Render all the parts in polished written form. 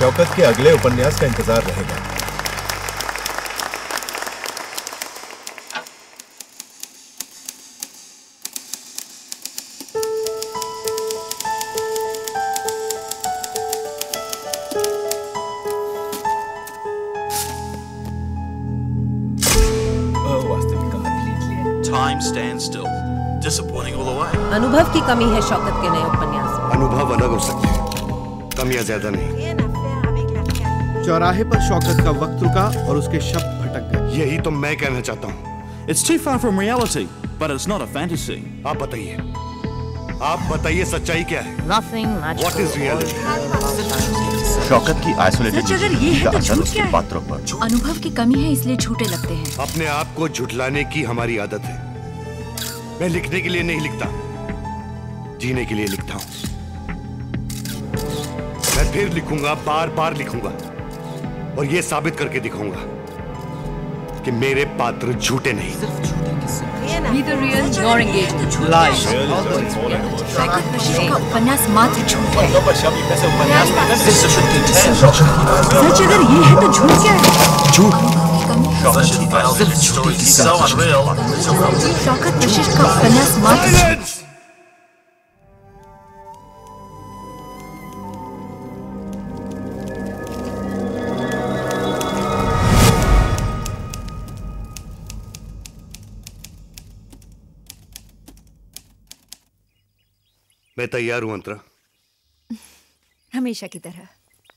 शौकत के अगले उपन्यास का इंतजार रहेगा। Time stands still. Disappointing all the way. अनुभव की कमी है शौकत के नए उपन्यास में। अनुभव अलग हो सकते हैं, कमियां ज्यादा नहीं। चौराहे पर शौकत का वक्त रुका और उसके शब्द भटक गए। यही तो मैं कहना चाहता हूँ। It's too far from reality, but it's not a fantasy. आप बताइए सच्चाई क्या है? What is reality? शौकत की आइसोलेटेड अगर ये है तो झूठ क्या है? पात्रों पर अनुभव की कमी है इसलिए झूठे लगते हैं। अपने आप को झुठलाने की हमारी आदत है। मैं लिखने के लिए नहीं लिखता, जीने के लिए लिखता हूँ। मैं फिर लिखूंगा, बार बार लिखूंगा और ये साबित करके दिखाऊंगा कि मेरे पात्र झूठे नहीं। Be the real, you're engaged. Lies. Shaukat Bashir का उपन्यास मात्र झूठ है। सच अगर ये है तो झूठ क्या है? शौकत बशीर का उपन्यास मात्र मैं तैयार हूं अंतरा। हमेशा की तरह।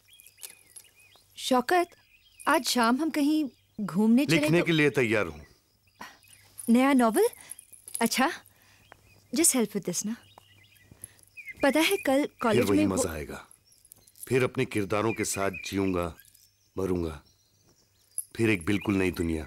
शौकत, आज शाम हम कहीं घूमने चले लिखने तो... के लिए तैयार हूं। नया नॉवल? अच्छा, जस्ट हेल्प विद दिस ना। पता है कल फिर कॉलेज वही में मजा आएगा। फिर अपने किरदारों के साथ जीऊंगा, मरूंगा। फिर एक बिल्कुल नई दुनिया।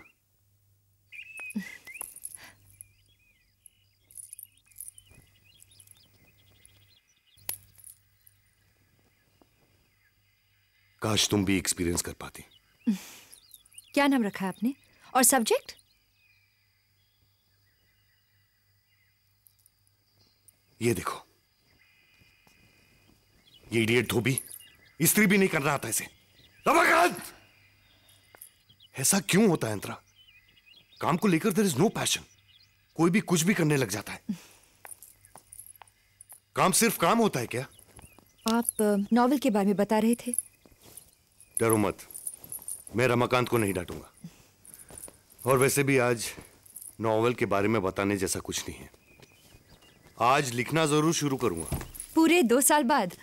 काश तुम भी एक्सपीरियंस कर पाती। क्या नाम रखा है आपने और सब्जेक्ट? ये देखो, ये इडियट धोबी इस्त्री भी नहीं कर रहा था इसे। रमाकांत! ऐसा क्यों होता है अंतरा? काम को लेकर देयर इज नो पैशन। कोई भी कुछ भी करने लग जाता है। काम सिर्फ काम होता है क्या? आप नॉवल के बारे में बता रहे थे। डरो मत, मैं रमाकांत को नहीं डांटूंगा। और वैसे भी आज नॉवल के बारे में बताने जैसा कुछ नहीं है। आज लिखना जरूर शुरू करूंगा। पूरे 2 साल बाद?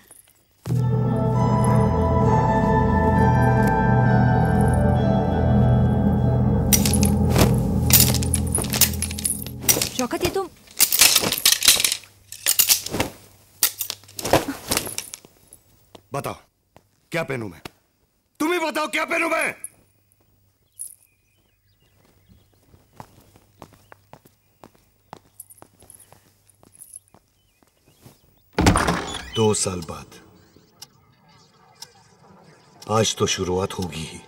शौकत, ये तुम... बताओ क्या पहनूं मैं? तुम ही बताओ क्या पहनूं मैं? दो साल बाद आज तो शुरुआत होगी ही।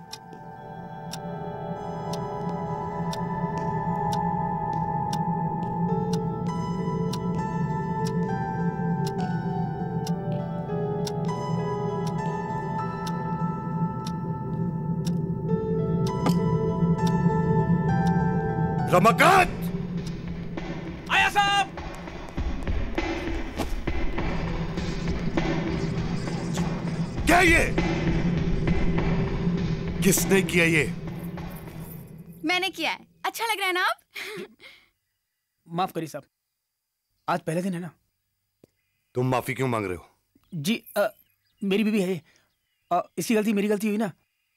रमाकांत! आया साहब! क्या ये? किसने किया ये? मैंने किया है। अच्छा लग रहा है ना आप? माफ करिए साहब, आज पहले दिन है ना। तुम माफी क्यों मांग रहे हो? जी मेरी बीवी है। इसकी गलती मेरी गलती हुई ना।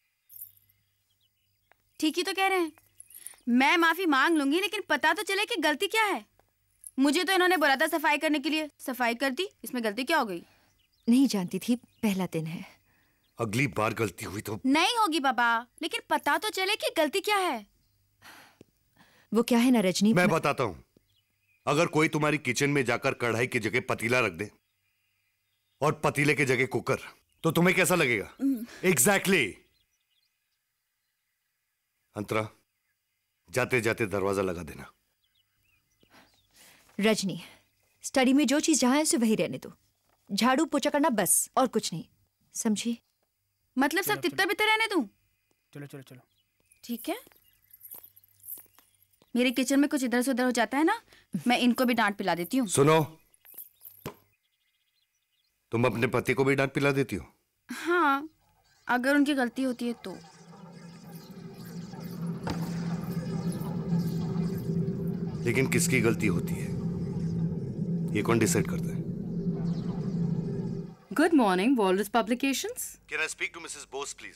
ठीक ही तो कह रहे हैं। मैं माफी मांग लूंगी, लेकिन पता तो चले कि गलती क्या है। मुझे तो इन्होंने बोला था सफाई करने के लिए, सफाई कर दी। इसमें गलती क्या हो गई? नहीं जानती थी, पहला दिन है। अगली बार गलती हुई तो नहीं होगी पापा, लेकिन पता तो चले कि गलती क्या है। वो क्या है ना रजनी, मैं बताता हूं। अगर कोई तुम्हारी किचन में जाकर कढ़ाई की जगह पतीला रख दे और पतीले की जगह कुकर, तो तुम्हें कैसा लगेगा? एग्जैक्टली। अंतरा, जाते जाते दरवाजा लगा देना। रजनी, स्टडी में जो चीज जहां है उसे वही रहने दो। झाड़ू पोछा करना बस, और कुछ नहीं, समझी? मतलब सब तितर बितर रहने दूं? चलो चलो चलो। ठीक है। मेरे किचन में कुछ इधर से उधर हो जाता है ना, मैं इनको भी डांट पिला देती हूँ। सुनो, तुम अपने पति को भी डांट पिला देती हो? हाँ, अगर उनकी गलती होती है तो। लेकिन किसकी गलती होती है ये कौन डिसाइड करता है? Good morning, Walrus Publications. Can I speak to Mrs. Bose, please?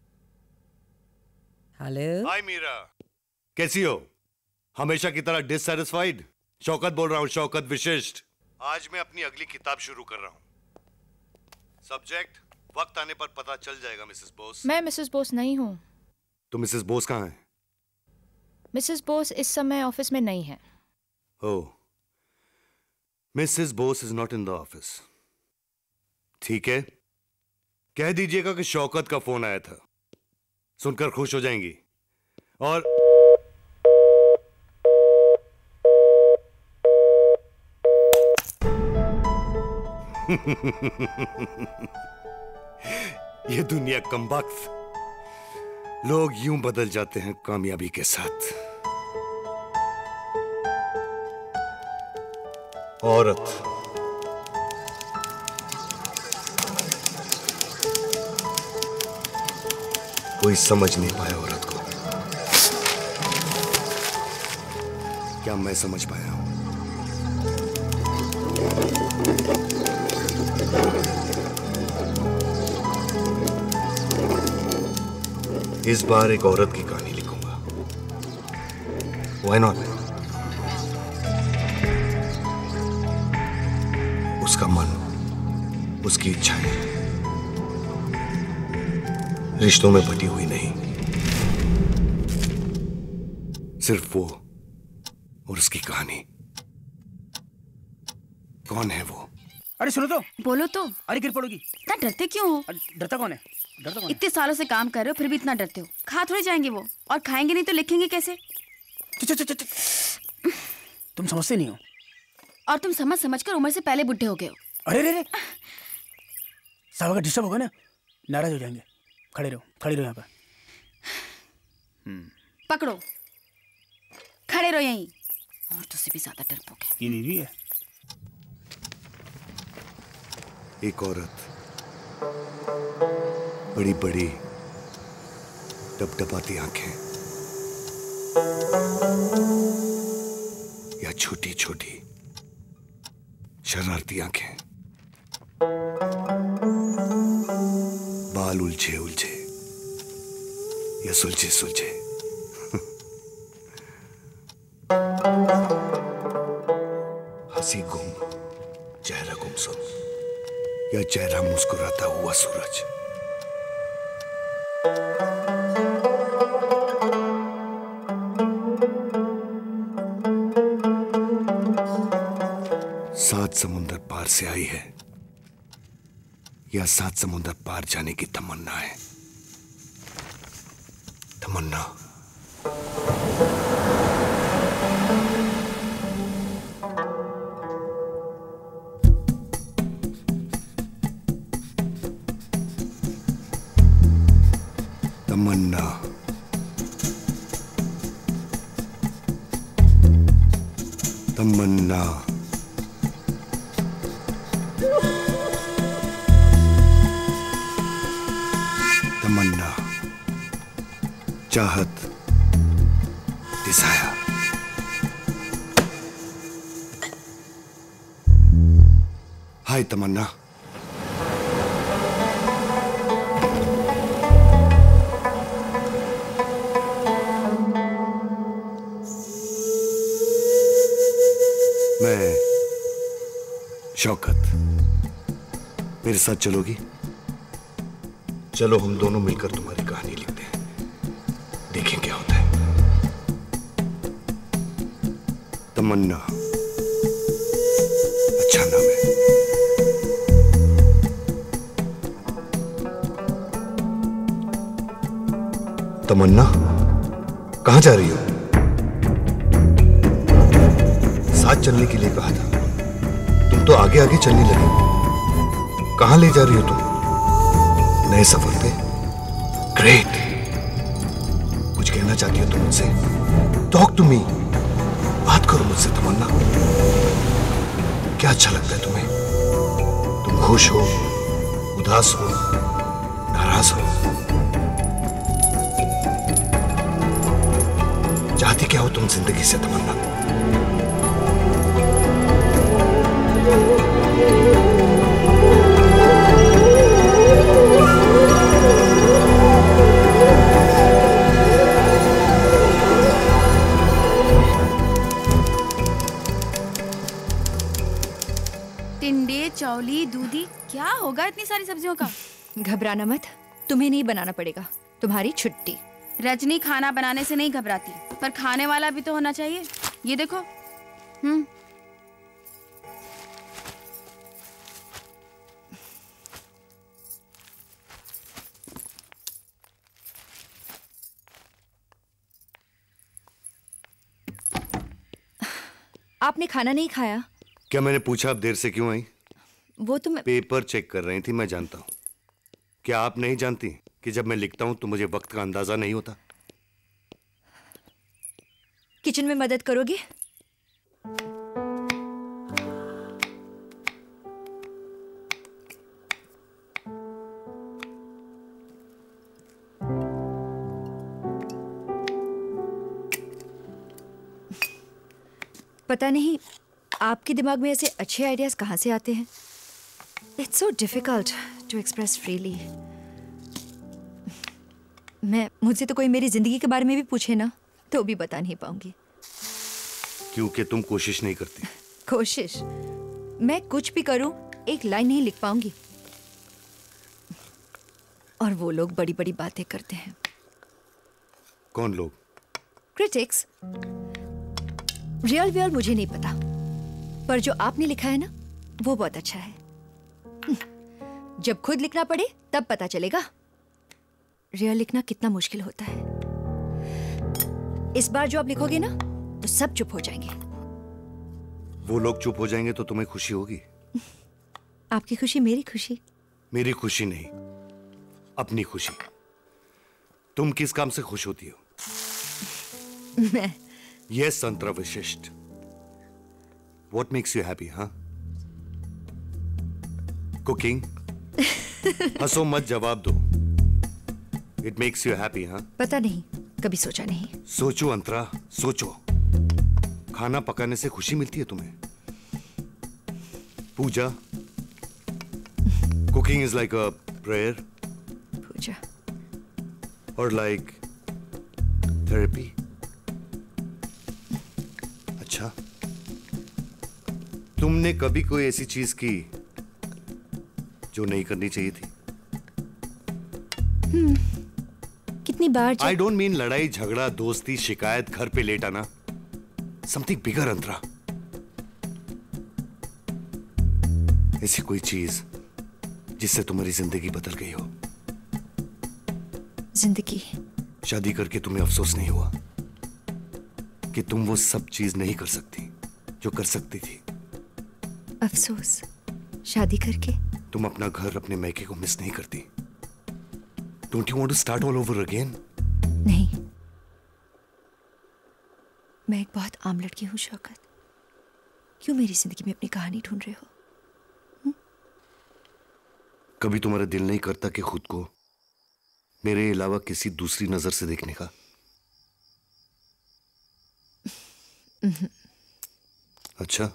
Hello. Hi, Meera. कैसी हो? हमेशा की तरह डिससैटिस्फाइड? शौकत बोल रहा हूँ, शौकत विशिष्ट। आज मैं अपनी अगली किताब शुरू कर रहा हूँ। सब्जेक्ट वक्त आने पर पता चल जाएगा मिसेस बोस। मैं मिसेस बोस नहीं हूँ। तो मिसेस बोस कहाँ है? मिसेस बोस इस समय ऑफिस में नहीं है। Oh, Mrs Bose is not in the office. ठीक है, कह दीजिएगा कि शौकत का फोन आया था, सुनकर खुश हो जाएंगी। और ये दुनिया कमबख्त, लोग यूं बदल जाते हैं कामयाबी के साथ। औरत कोई समझ नहीं पाया औरत को। क्या मैं समझ पाया हूं? इस बार एक औरत की कहानी लिखूंगा। Why not? उसका मन, उसकी इच्छाएं रिश्तों में बटी हुई नहीं, सिर्फ वो और उसकी कहानी। कौन है वो? अरे सुनो तो। बोलो तो। अरे गिर पड़ोगी। इतना डरते क्यों हो? डरता कौन है? डरता कौन है? इतने सालों से काम कर रहे हो फिर भी इतना डरते हो। खा थोड़ी जाएंगे वो, और खाएंगे नहीं तो लिखेंगे कैसे? तुम समझते नहीं हो। और तुम समझ समझकर उम्र से पहले बुढ़े हो गए हो। अरे रे रे, साहब अगर डिस्टर्ब होगा ना नाराज हो जाएंगे। खड़े रहो यहाँ पर। पकड़ो, खड़े रहो यहीं। और तुझसे भी ज्यादा डरपोक है। ये बीवी है। एक औरत, बड़ी बड़ी टपटपाती आंखें या छोटी छोटी शरारती आंखें, बाल उलझे उलझे या सुलझे सुलझे, हंसी गुम, चेहरा गुमसुम या चेहरा मुस्कुराता हुआ सूरज। सात समुंदर पार से आई है या सात समुंदर पार जाने की तमन्ना है? तमन्ना। तमन्ना। तमन्ना। तमन्ना, चाहत, डिजायर। हाय तमन्ना। मैं शौकत, मेरे साथ चलोगी? चलो हम दोनों मिलकर तुम्हारी कहानी लिखते हैं, देखें क्या होता है। तमन्ना अच्छा नाम है। तमन्ना, कहां जा रही हो? साथ चलने के लिए कहा था, तुम तो आगे आगे चलने लगे। कहां ले जा रही हो तुम? नए सफर पे? ग्रेट। कुछ कहना चाहती हो तुम मुझसे? टॉक टू मी, बात करो मुझसे तमन्ना। क्या अच्छा लगता है तुम्हें? तुम खुश हो, उदास हो, नाराज हो? चाहती क्या हो तुम जिंदगी से तमन्ना? टिंडे, चौली, दूधी, क्या होगा इतनी सारी सब्जियों का? घबराना मत, तुम्हें नहीं बनाना पड़ेगा, तुम्हारी छुट्टी। रजनी खाना बनाने से नहीं घबराती, पर खाने वाला भी तो होना चाहिए। ये देखो। आपने खाना नहीं खाया? क्या मैंने पूछा आप देर से क्यों आई? वो तो मैं पेपर चेक कर रही थी, मैं जानता हूं। क्या आप नहीं जानती कि जब मैं लिखता हूं तो मुझे वक्त का अंदाजा नहीं होता? किचन में मदद करोगे? पता नहीं आपके दिमाग में ऐसे अच्छे आइडियाज कहाँ से आते हैं। It's so difficult to express freely. मुझसे तो कोई मेरी जिंदगी के बारे में भी पूछे ना तो भी बता नहीं पाऊंगी। क्योंकि तुम कोशिश नहीं करती। कोशिश? मैं कुछ भी करूं एक लाइन नहीं लिख पाऊंगी। और वो लोग बड़ी बड़ी बातें करते हैं। कौन लोग? क्रिटिक्स। रियल मुझे नहीं पता, पर जो आपने लिखा है ना वो बहुत अच्छा है। जब खुद लिखना पड़े तब पता चलेगा रियल लिखना कितना मुश्किल होता है। इस बार जो आप लिखोगे ना तो सब चुप हो जाएंगे। वो लोग चुप हो जाएंगे तो तुम्हें खुशी होगी? आपकी खुशी मेरी खुशी। मेरी खुशी नहीं, अपनी खुशी। तुम किस काम से खुश होती हो? मैं? Yes, संतरा विशिष्ट। What makes you happy, हाँ? Cooking? हंसो मत, जवाब दो। It makes you happy, हाँ? पता नहीं, कभी सोचा नहीं। सोचो अंतरा, सोचो। खाना पकाने से खुशी मिलती है तुम्हें? पूजा? Cooking is like a prayer? Puja? Or like therapy? अच्छा, तुमने कभी कोई ऐसी चीज की जो नहीं करनी चाहिए थी? कितनी बार? आई डोंट मीन लड़ाई झगड़ा, दोस्ती, शिकायत, घर पे लेट आना। Something bigger Antara. ऐसी कोई चीज जिससे तुम्हारी जिंदगी बदल गई हो। जिंदगी? शादी करके तुम्हें अफसोस नहीं हुआ कि तुम वो सब चीज नहीं कर सकती जो कर सकती थी? अफसोस? शादी करके? तुम अपना घर, अपने मैके को मिस नहीं करती? Don't you want to start all over again? नहीं, मैं एक बहुत आम लड़की हूं शौकत। क्यों मेरी जिंदगी में अपनी कहानी ढूंढ रहे हो? कभी तुम्हारा दिल नहीं करता कि खुद को मेरे अलावा किसी दूसरी नजर से देखने का? अच्छा,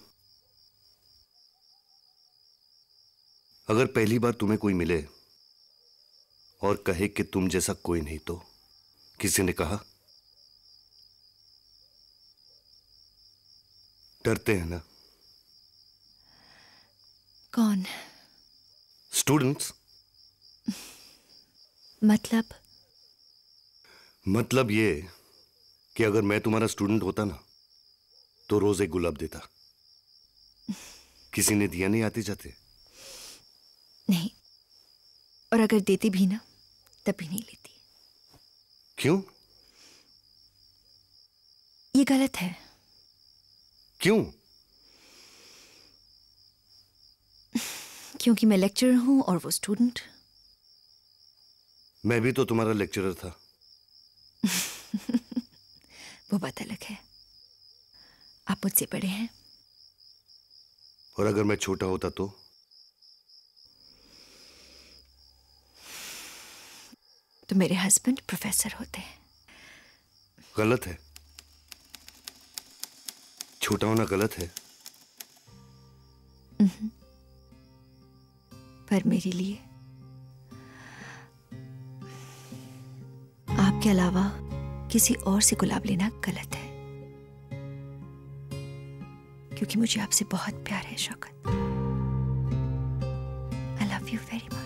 अगर पहली बार तुम्हें कोई मिले और कहे कि तुम जैसा कोई नहीं, तो किसी ने कहा? डरते हैं ना? कौन? स्टूडेंट्स। मतलब ये कि अगर मैं तुम्हारा स्टूडेंट होता ना तो रोज एक गुलाब देता। किसी ने दिया नहीं आते जाते? नहीं, और अगर देती भी ना तब भी नहीं लेती। क्यों? ये गलत है। क्यों? क्योंकि मैं लेक्चरर हूं और वो स्टूडेंट। मैं भी तो तुम्हारा लेक्चरर था। वो बात अलग है। आप मुझसे बड़े हैं। और अगर मैं छोटा होता तो मेरे हस्बैंड प्रोफेसर होते हैं। गलत है। छोटा होना गलत है। पर मेरे लिए आपके अलावा किसी और से गुलाब लेना गलत है, क्योंकि मुझे आपसे बहुत प्यार है Shaukat. I love you very much.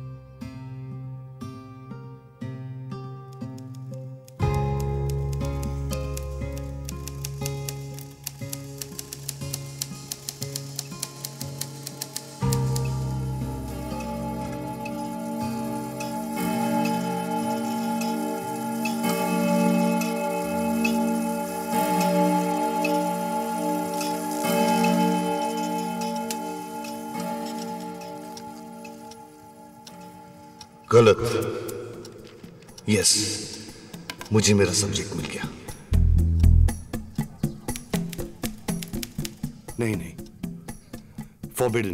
गलत। यस, मुझे मेरा सब्जेक्ट मिल गया। नहीं नहीं, फॉरबिडन।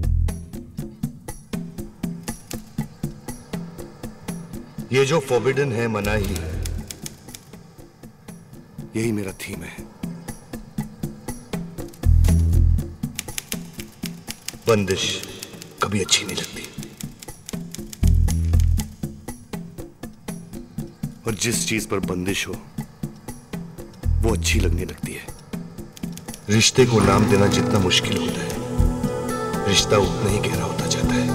ये जो फॉरबिडन है मनाही है। यही मेरा थीम है। बंदिश कभी अच्छी नहीं लगती, और जिस चीज पर बंदिश हो वो अच्छी लगने लगती है। रिश्ते को नाम देना जितना मुश्किल होता है, रिश्ता उतना ही गहरा होता जाता है।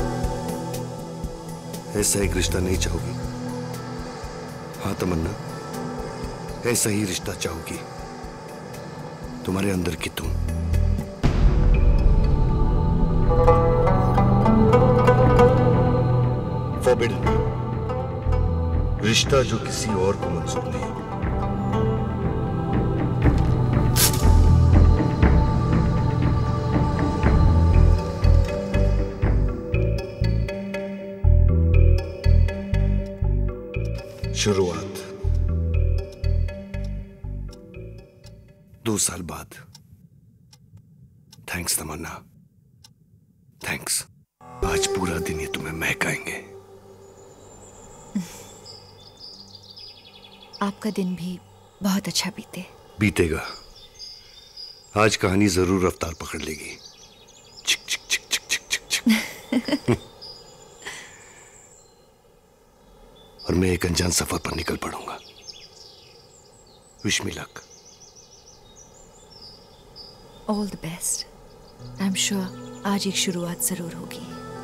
ऐसा एक रिश्ता नहीं चाहोगी? हाँ तमन्ना, ऐसा ही रिश्ता चाहोगी तुम्हारे अंदर की तुम। फॉरबिडन, रिश्ता जो किसी और को मंजूर नहीं। शुरुआत 2 साल बाद। Thanks Tamanna, thanks. आज पूरा दिन ये तुम्हें महकाएंगे। आपका दिन भी बहुत अच्छा बीतेगा। आज कहानी जरूर रफ्तार पकड़ लेगी। चिक चिक चिक चिक चिक चिक चिक। और मैं एक अनजान सफर पर निकल पड़ूंगा। Wish me luck. All the best. I am sure आज एक शुरुआत जरूर होगी।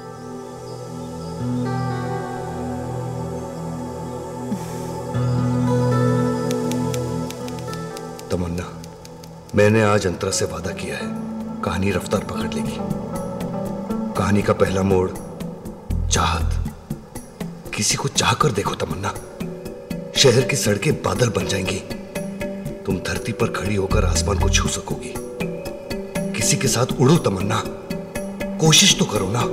तमन्ना, मैंने आज अंतरा से वादा किया है, कहानी रफ्तार पकड़ लेगी। कहानी का पहला मोड़ चाहत। किसी को चाह कर देखो तमन्ना, शहर की सड़कें बादल बन जाएंगी। तुम धरती पर खड़ी होकर आसमान को छू सकोगी। किसी के साथ उड़ो तमन्ना, कोशिश तो करो ना।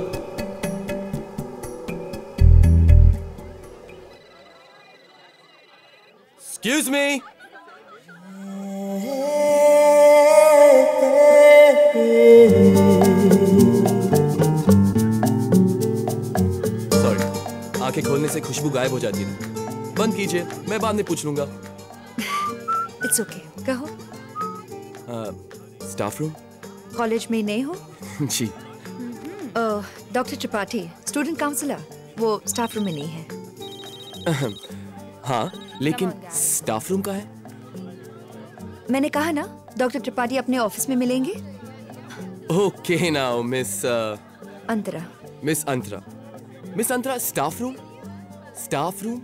Excuse me. Sorry, आंखें खोलने से खुशबू गायब हो जाती है। बंद कीजिए, मैं बाद में पूछ लूंगा। इट्स ओके, कहो। Staff room? कॉलेज में नए हो? जी। डॉक्टर त्रिपाठी, स्टूडेंट काउंसलर, वो स्टाफ रूम में नहीं है। हाँ, लेकिन स्टाफ रूम का है? मैंने कहा ना, डॉक्टर त्रिपाठी अपने ऑफिस में मिलेंगे। Okay now miss Antara. Miss Antara, miss Antara, staff room? Staff room?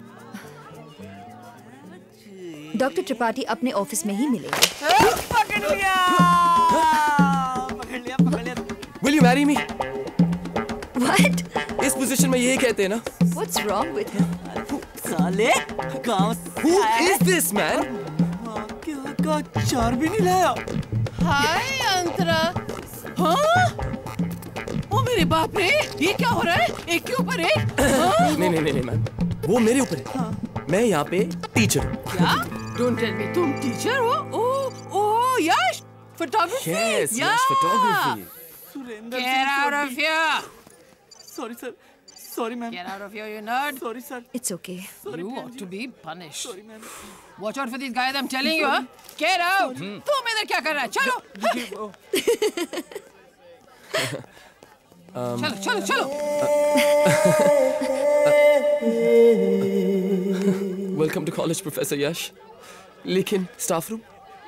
Doctor Tripathi अपने ऑफिस में ही मिलेंगे। पकड़ लिया, पकड़ लिया, पकड़ लिया। Will you marry me? What? इस पोजीशन में यही कहते हैं ना? What's wrong with him? साले, गाँव से Who is this man? का चार भी नहीं लाया। हाय अंतरा। हाँ? ओ मेरे बाप रे, ये क्या हो रहा है? एक के ऊपर एक? नहीं नहीं नहीं मैम, वो मेरे ऊपर है। मैं यहाँ पे टीचर हूँ। क्या? Don't tell me तुम टीचर हो? ओह यश, photography? Yes, yes, photography. Get out of here! Sorry sir. Sorry ma'am. Get out of here, you nerd. Sorry sir. It's okay. You ought to be punished. Sorry ma'am. Watch out for these guys, I'm telling you, huh? Get out! तुम इधर क्या कर रहा है? चलो! चलो, चलो, चलो! Welcome to college, Professor Yash. लेकिन staff room.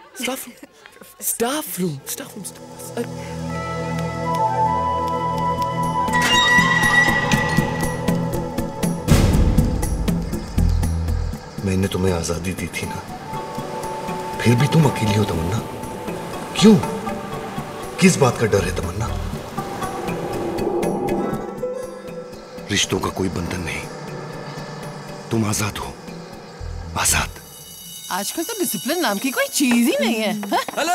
मैंने तुम्हें आजादी दी थी ना, फिर भी तुम अकेली हो तमन्ना। क्यों? किस बात का डर है तमन्ना? रिश्तों का कोई बंधन नहीं, तुम आजाद हो, आजाद। आजकल तो डिसिप्लिन नाम की कोई चीज ही नहीं है। Hello.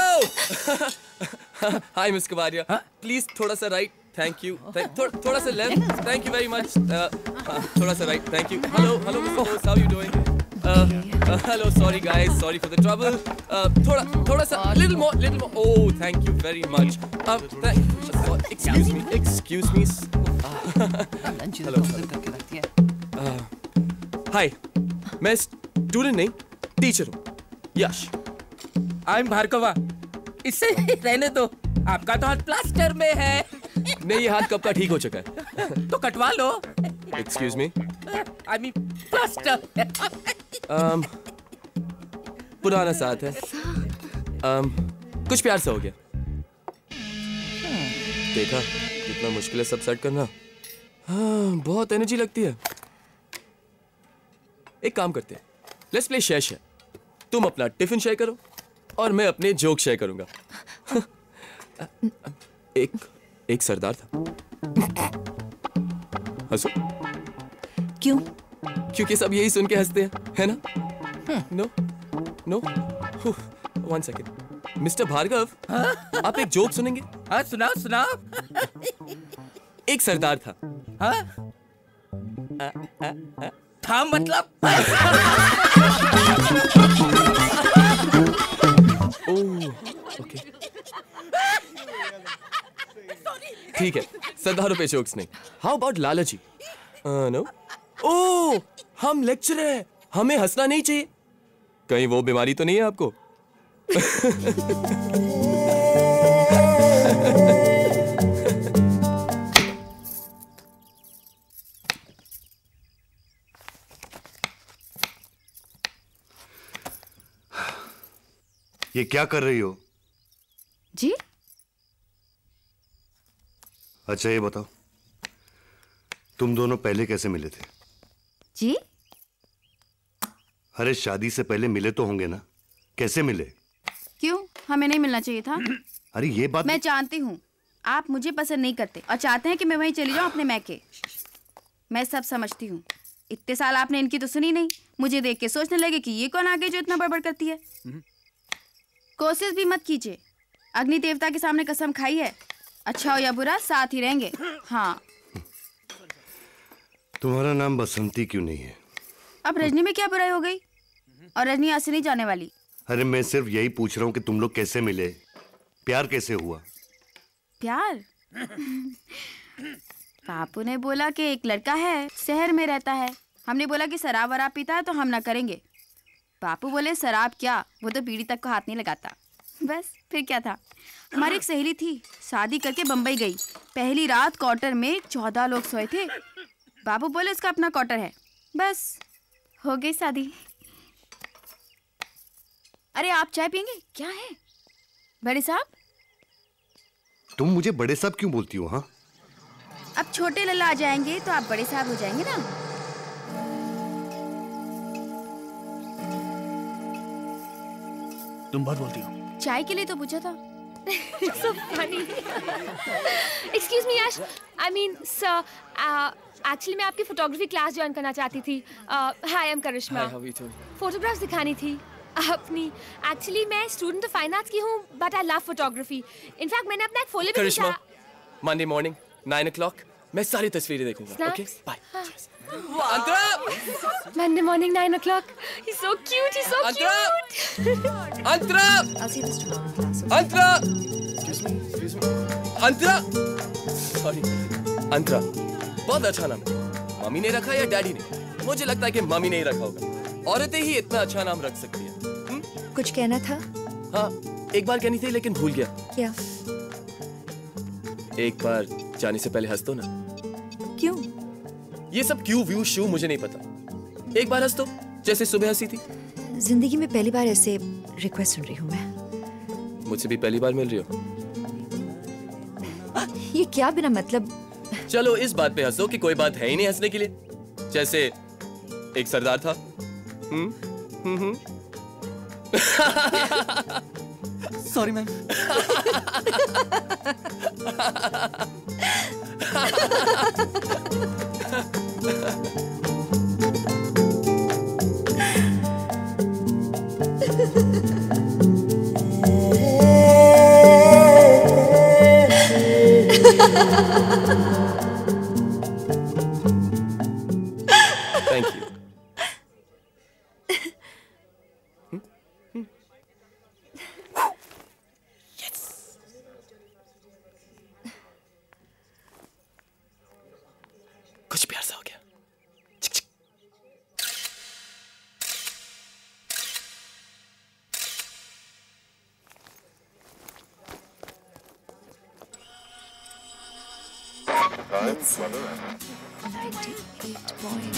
Hi miss Kabaria, please थोड़ा सा राइट, थैंक यू। थोड़ा सा left, thank you very much. थोड़ा सा right, thank you. Hello mister दोस्त, how you doing? Hello, sorry guys, sorry for the trouble. थोड़ा सा, little more. Oh, thank you very much. Excuse me. Hello. Hi, मैं student नहीं, teacher हूँ, यश। I am Bhargava. इससे रहने दो, आपका तो हाथ प्लास्टर में है। नहीं, ये हाथ कब का ठीक हो चुका है। तो कटवा लो। Excuse me. I mean plaster. पुराना साथ है। कुछ प्यार से हो गया। देखा कितना मुश्किल है सब सेट करना। हाँ, बहुत एनर्जी लगती है। एक काम करते हैं, लेट्स प्ले शेयर शेयर। तुम अपना टिफिन शेयर करो और मैं अपने जोक शेयर करूंगा। एक सरदार था। हंसो। क्यों? क्योंकि सब यही सुन के हंसते हैं, है ना? No. One second. Mister Bhargava, आप एक जोक सुनेंगे? हाँ, सुनाओ। एक सरदार था। था मतलब? ओके, ठीक है, सरदारों पे जोक्स नहीं। How about Lala ji? No. Oh, हम लेक्चरर हैं, हमें हंसना नहीं चाहिए। कहीं वो बीमारी तो नहीं है आपको? ये क्या कर रही हो? जी? अच्छा ये बताओ, तुम दोनों पहले कैसे मिले थे? जी? अरे शादी से पहले मिले तो होंगे ना, कैसे मिले? क्यों, हमें नहीं मिलना चाहिए था? अरे ये बात मैं जानती हूँ आप मुझे पसंद नहीं करते और चाहते हैं कि मैं वहीं चली जाऊँ अपने मैके। मैं सब समझती हूँ। इतने साल आपने इनकी तो सुनी नहीं। मुझे देख के सोचने लगे कि ये कौन आ गई जो इतना बड़बड़ करती है। कोशिश भी मत कीजिए, अग्नि देवता के सामने कसम खाई है, अच्छा हो या बुरा साथ ही रहेंगे। हाँ। तुम्हारा नाम बसंती क्यों नहीं है? अब रजनी में क्या बुराई हो गई? और रजनी यहाँ से नहीं जाने वाली। अरे मैं सिर्फ यही पूछ रहा हूँ कि तुम लोग कैसे मिले, प्यार कैसे हुआ? प्यार? बापू ने बोला कि एक लड़का है शहर में रहता है। हमने बोला कि शराब वराब पीता है तो हम ना करेंगे। बापू बोले शराब क्या, वो तो बीड़ी तक को हाथ नहीं लगाता। बस फिर क्या था। हमारी एक सहेली थी, शादी करके बम्बई गई। पहली रात क्वार्टर में 14 लोग सोए थे। बाबू बोले उसका अपना क्वार्टर है, बस हो गई शादी। अरे आप चाय पियेंगे? क्या है बड़े साहब? तुम मुझे बड़े साहब क्यों बोलती हो? हाँ, अब छोटे लल्ला आ जाएंगे तो आप बड़े साहब हो जाएंगे ना। तुम बहुत बोलती हो। चाय के लिए तो पूछा था। So funny. Excuse me, Yash. I mean, sir. Actually, मैं आपकी फोटोग्राफी क्लास ज्वाइन करना चाहती थी। Hi, I'm Karishma. Hi, how are you doing? Photographs दिखानी थी अपनी। एक्चुअली मैं स्टूडेंट ऑफ फाइन आर्ट्स की हूँ, but I love photography. In fact मैंने अपना एक फोल्डर भी करिश्मा, मंडे मॉर्निंग 9 o'clock मैं सारी तस्वीरें देखूंगा. Snaps? Okay? Bye. Antara! Monday morning 9 o'clock. He's so cute. He's so Antara! cute. Antara! I'll see this tomorrow in class. Antara! Excuse me. Antara! Sorry. Antara. बहुत अच्छा नाम है. Mummy ने रखा या डैडी ने? मुझे लगता है कि मम्मी ने ही रखा होगा. औरतें ही इतना अच्छा नाम रख सकती हैं. कुछ कहना था? हाँ, एक बार कहनी थी लेकिन भूल गया. क्या? एक बार जाने से पहले हंस दो ना. क्यों? ये सब क्यों व्यू शू मुझे नहीं पता. एक बार हंस दो जैसे सुबह हंसी थी. जिंदगी में पहली बार ऐसे रिक्वेस्ट सुन रही हूँ मैं. मुझसे भी पहली बार मिल रही हो. ये क्या बिना मतलब? चलो इस बात पे हंसो कि कोई बात है ही नहीं हंसने के लिए. जैसे एक सरदार था. Sorry ma'am. Thank you. कुछ प्यार सा हो गया. Let's see. 98 point.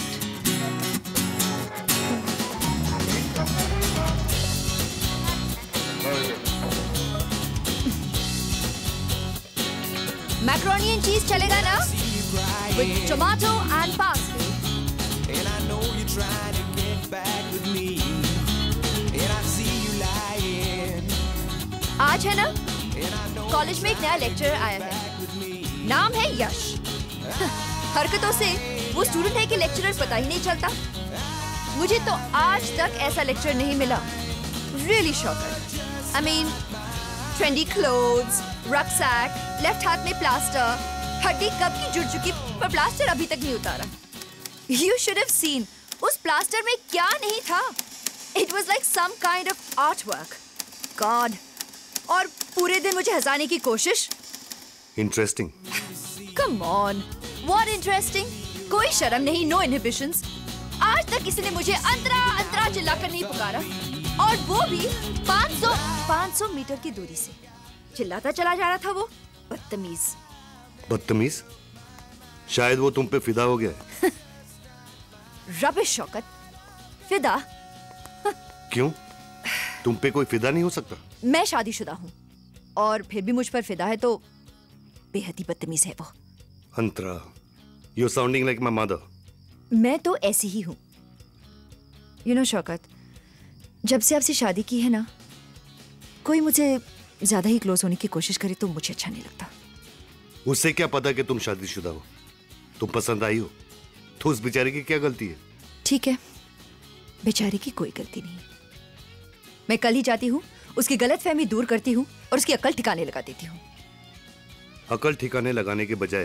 Macaroni and cheese चलेगा ना? With tomato and parsley. And I know you're trying to get back with me. And I see you lying. आज है ना? कॉलेज में एक नया लेक्चरर आया है. नाम है यश. हरकतों से वो स्टूडेंट है कि लेक्चरर पता ही नहीं चलता. मुझे तो आज तक ऐसा लेक्चर नहीं मिला. Really shocker. I mean, trendy clothes, rucksack, left हाथ में plaster. हड्डी कब की जुड़ चुकी पर प्लास्टर अभी तक नहीं उतारा. You should have seen. उस प्लास्टर में क्या नहीं था. It was like some kind of artwork. God. और पूरे दिन मुझे हंसाने की कोशिश. Interesting. Come on. What interesting? कोई शर्म नहीं, no inhibitions. आज तक किसी ने मुझे अंतरा अंतरा चिल्लाकर नहीं पुकारा. और वो भी 500 मीटर की दूरी से. चिल्लाता चला जा रहा था वो. बदतमीज. बदतमीज? शायद वो तुम पे फिदा हो गया है. रबिश शौकत. फिदा? क्यों? तुम पे कोई फिदा नहीं हो सकता? मैं शादीशुदा हूँ और फिर भी मुझ पर फिदा है तो बेहद ही बदतमीज है वो. अंतरा, you're sounding like my mother. मैं तो ऐसी ही हूँ. You know शौकत, जब से आपसे शादी की है ना, कोई मुझे ज्यादा ही क्लोज होने की कोशिश करे तो मुझे अच्छा नहीं लगता. उससे क्या पता कि तुम शादीशुदा हो? तुम पसंद आई हो तो उस बेचारे की क्या गलती है? ठीक है, बेचारे की कोई गलती नहीं. मैं कल ही जाती हूँ, उसकी गलतफहमी दूर करती हूँ और उसकी अकल ठिकाने लगा देती हूँ. अकल ठिकाने लगाने के बजाय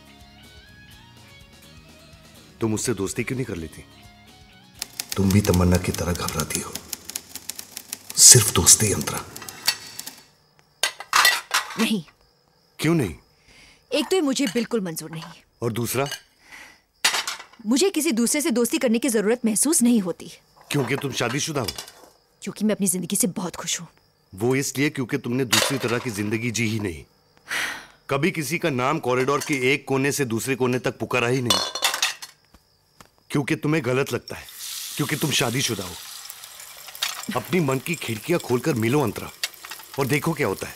तुम उससे दोस्ती क्यों नहीं कर लेती? तुम भी तमन्ना की तरह घबराती हो. सिर्फ दोस्ती अंतरा. नहीं. क्यों नहीं? एक तो ये मुझे बिल्कुल मंजूर नहीं. और दूसरा? मुझे किसी दूसरे से दोस्ती करने की जरूरत महसूस नहीं होती. क्योंकि तुम शादीशुदा हो? क्योंकि मैं अपनी जिंदगी से बहुत खुश हूँ. वो इसलिए क्योंकि तुमने दूसरी तरह की जिंदगी जी ही नहीं. कभी किसी का नाम कॉरिडोर के एक कोने से दूसरे कोने तक पुकारा ही नहीं. क्योंकि तुम्हें गलत लगता है, क्योंकि तुम शादीशुदा हो. अपनी मन की खिड़कियां खोलकर मिलो अंतरा और देखो क्या होता है.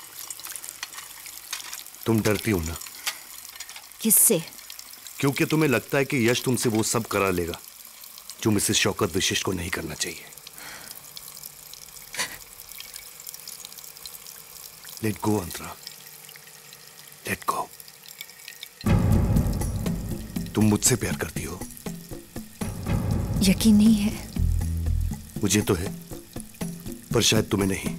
तुम डरती हो ना? किससे? क्योंकि तुम्हें लगता है कि यश तुमसे वो सब करा लेगा जो मिसेस शौकत विशिष्ट को नहीं करना चाहिए. Let go Antara, let go. तुम मुझसे प्यार करती हो? यकीन नहीं है. मुझे तो है, पर शायद तुम्हें नहीं,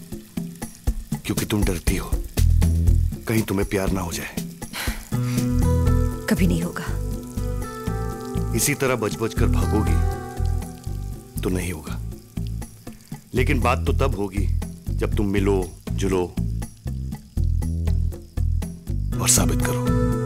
क्योंकि तुम डरती हो कहीं तुम्हें प्यार ना हो जाए. कभी नहीं होगा। इसी तरह बच बच कर भागोगी तो नहीं होगा, लेकिन बात तो तब होगी जब तुम मिलो जुलो और साबित करो।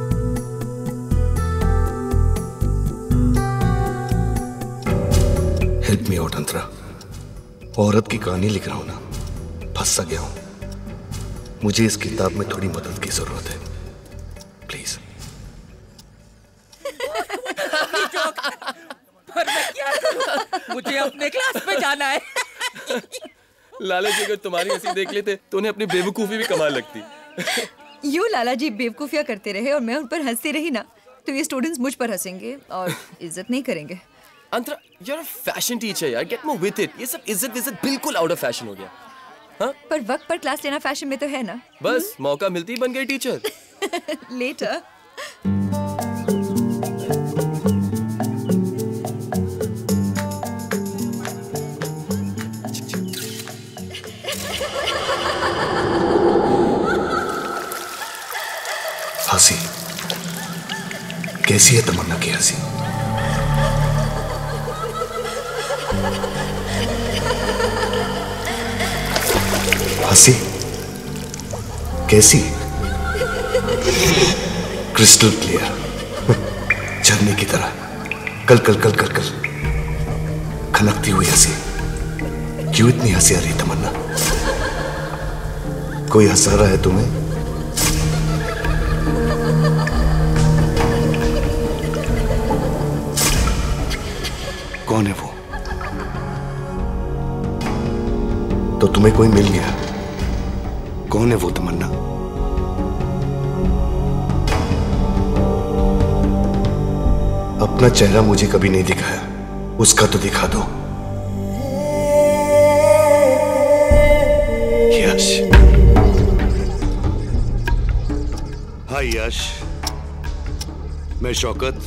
Help me out Antara. औरत की कहानी लिख रहा हूं ना, फंस सा गया हूं। मुझे इस किताब में थोड़ी मदद की जरूरत है, प्लीज। पर मैं क्या करूं? मुझे अपने क्लास में जाना है। लाला जी अगर तुम्हारी हंसी देख लेते तो उन्हें अपनी बेवकूफी भी कमाल लगती। यूं लाला जी बेवकूफियां करते रहे और मैं उन पर हंसती रही ना, तो ये स्टूडेंट्स मुझ पर हंसेंगे और इज्जत नहीं करेंगे। अंतरा, you're a fashion teacher यार, get more with it। ये सब इज्जत बिल्कुल आउट ऑफ फैशन हो गया। हाँ? पर वक्त पर क्लास लेना फैशन में तो है ना। बस मौका मिलती ही बन गई टीचर। लेटर। हंसी कैसी है तमन्ना की हंसी? हंसी कैसी? क्रिस्टल क्लियर, झरने की तरह कल कल कल कल कल खनकती हुई हंसी। क्यों इतनी हंसी आ रही तमन्ना? कोई हंसा रहा है तुम्हें? कौन है वो? तो तुम्हें कोई मिल गया? कौन है वो तमन्ना? अपना चेहरा मुझे कभी नहीं दिखाया, उसका तो दिखा दो। यश। हाय यश, मैं Shaukat.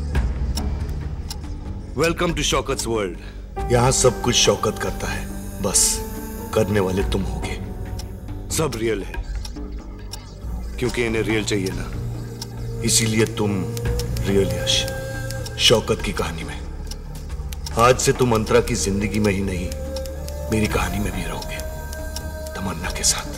Welcome to Shaukat's world. यहां सब कुछ शौकत करता है, बस करने वाले तुम होगे। सब रियल है क्योंकि इन्हें रियल चाहिए ना, इसीलिए तुम रियल यश शौकत की कहानी में। आज से तुम अंतरा की जिंदगी में ही नहीं, मेरी कहानी में भी रहोगे, तमन्ना के साथ।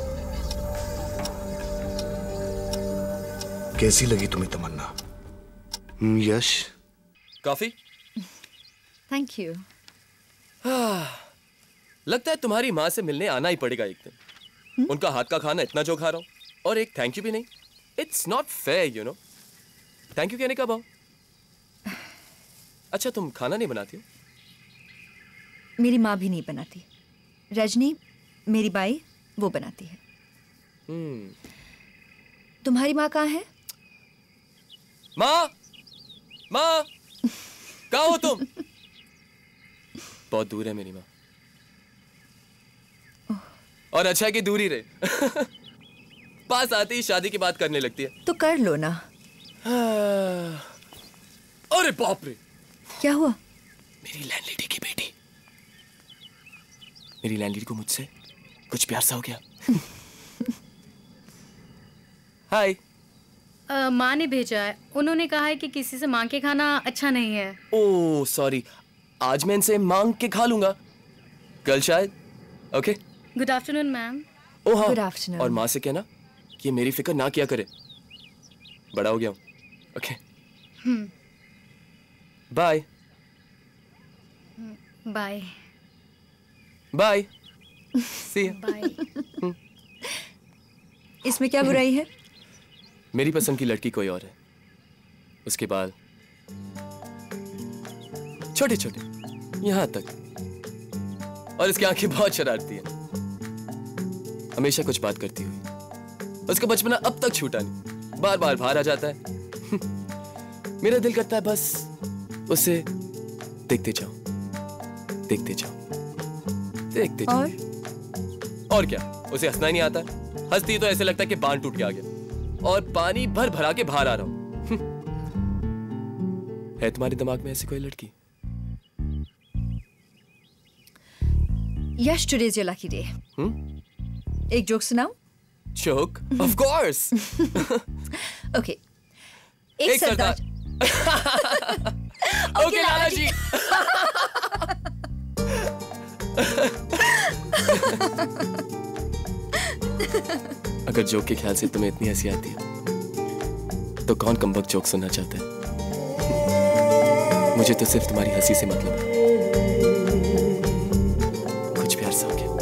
कैसी लगी तुम्हें Tamanna? Yash. Coffee? Thank you. लगता है तुम्हारी माँ से मिलने आना ही पड़ेगा एक दिन। उनका हाथ का खाना इतना जो खा रहा हूँ और एक थैंक यू भी नहीं। It's not fair you know. Thank you कहने कब आओ? अच्छा तुम खाना नहीं बनाती हो? मेरी माँ भी नहीं बनाती। रजनी मेरी बाई वो बनाती है। तुम्हारी माँ कहाँ है? माँ, माँ, कहाँ हो तुम? बहुत दूर है मेरी माँ। और अच्छा है कि दूर ही रहे। पास आते ही शादी की बात करने लगती है। तो कर लो ना। अरे बाप रे! क्या हुआ? मेरी लैंडलेडी की बेटी। मेरी लैंडलेडी को मुझसे कुछ प्यार सा हो गया। हाय। माँ ने भेजा है। उन्होंने कहा है कि किसी से मांग के खाना अच्छा नहीं है। ओह सॉरी, आज मैं इनसे मांग के खा लूंगा, कल शायद। Okay. Good afternoon ma'am. Oh हाँ, गुड आफ्टरनून। और माँ से कहना कि ये मेरी फिक्र ना किया करे, बड़ा हो गया हूँ। Okay bye. Bye bye. See you. Bye. इसमें क्या बुराई है? मेरी पसंद की लड़की कोई और है, उसके बाल छोटे छोटे यहां तक, और इसकी आंखें बहुत शरारती हैं। हमेशा कुछ बात करती हुई। उसका बचपना अब तक छूटा नहीं, बार बार बाहर आ जाता है। मेरा दिल करता है बस उसे देखते जाओ, देखते जाओ, देखते जाओ। और क्या, उसे हंसना ही नहीं आता। हंसती तो ऐसे लगता है कि बांध टूट के आ गया और पानी भर भरा के बाहर आ रहा हूं। है तुम्हारे दिमाग में ऐसी कोई लड़की? Yash, today is your lucky day. एक जोक सुनाऊं? जोक? Of course. ओके। एक सरदार। ओके लाला जी। अगर जोक के ख्याल से तुम्हें इतनी हंसी आती है तो कौन कमबख्त जोक सुनना चाहता है? मुझे तो सिर्फ तुम्हारी हंसी से मतलब है। कुछ प्यार सा हो गया।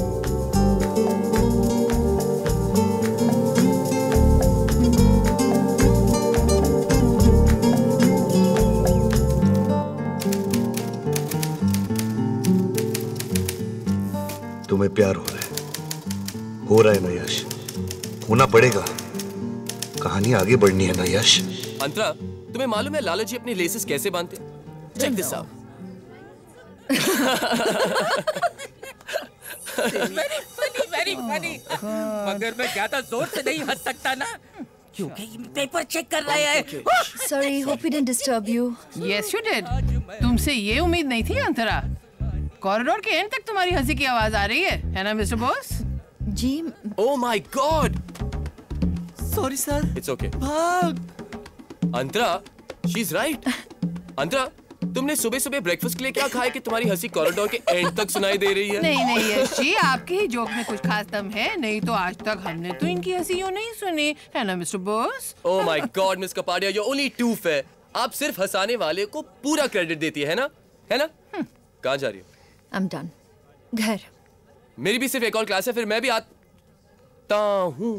तुम्हें प्यार हो रहा है ना यश? होना पड़ेगा। कहानी आगे बढ़नी है ना यश? अंतरा, तुम्हें मालूम है लाला जी अपने लेसेस कैसे बांधते? Check this out. Very funny. मगर मैं ज्यादा जोर से नहीं हंस सकता ना, क्योंकि पेपर चेक कर रहे हैं। Sorry, hope we didn't disturb you. Yes, you did. तुमसे ये उम्मीद नहीं थी अंतरा। कॉरिडोर के एंड तक तुम्हारी हंसी की आवाज आ रही है ना मिस्टर बॉस? जी। Oh my God! Sorry sir. It's okay. भाग। अंतरा, she's right. अंतरा, तुमने सुबह सुबह ब्रेकफास्ट के लिए क्या खाया कि तुम्हारी हंसी कॉरिडोर के एंड तक सुनाई दे रही है? नहीं नहीं यश जी, आपके ही जोक में कुछ खास दम है, नहीं तो आज तक हमने तो इनकी हंसी यूं नहीं सुनी, है ना mister boss? Oh my God, miss Kapadia, you're only too fair. आप सिर्फ हंसाने वाले को पूरा क्रेडिट देती है ना? है ना? कहाँ जा रही हो? I'm done. घर। मेरी भी सिर्फ एक और क्लास है, फिर मैं भी आता हूँ।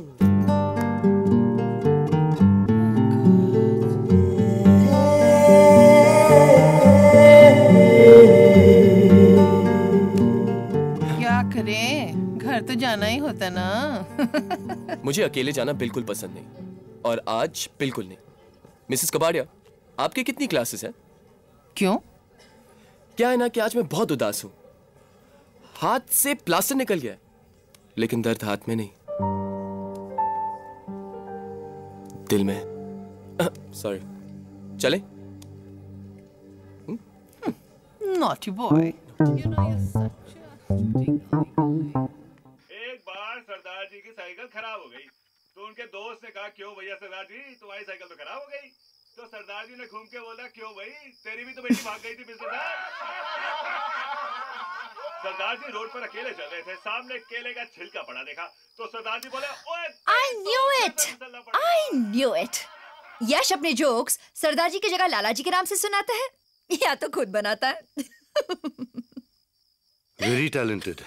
क्या करें, घर तो जाना ही होता ना। मुझे अकेले जाना बिल्कुल पसंद नहीं, और आज बिल्कुल नहीं। मिसेस कबाड़िया, आपकी कितनी क्लासेस हैं? क्यों? क्या है ना कि आज मैं बहुत उदास हूँ। हाथ से प्लास्टर निकल गया है, लेकिन दर्द हाथ में नहीं, दिल में। सॉरी, चले? Naughty boy. एक बार सरदार जी की साइकिल खराब हो गई, तो उनके दोस्त ने कहा क्यों भैया सरदार जी, तुम्हारी साइकिल तो खराब हो गई। तो सरदार जी ने घूम के बोला क्यों भाई, तेरी भी तो बेटी भाग गई थी मिस्टर साहब। सरदार जी रोड पर अकेले चल रहे थे, सामने केले का छिलका पड़ा देखा, तो सरदार जी बोले ओए I knew it. I knew it. यश अपने जोक्स सरदार जी की जगह लाला जी के नाम से सुनाता है या तो खुद बनाता है। Very talented.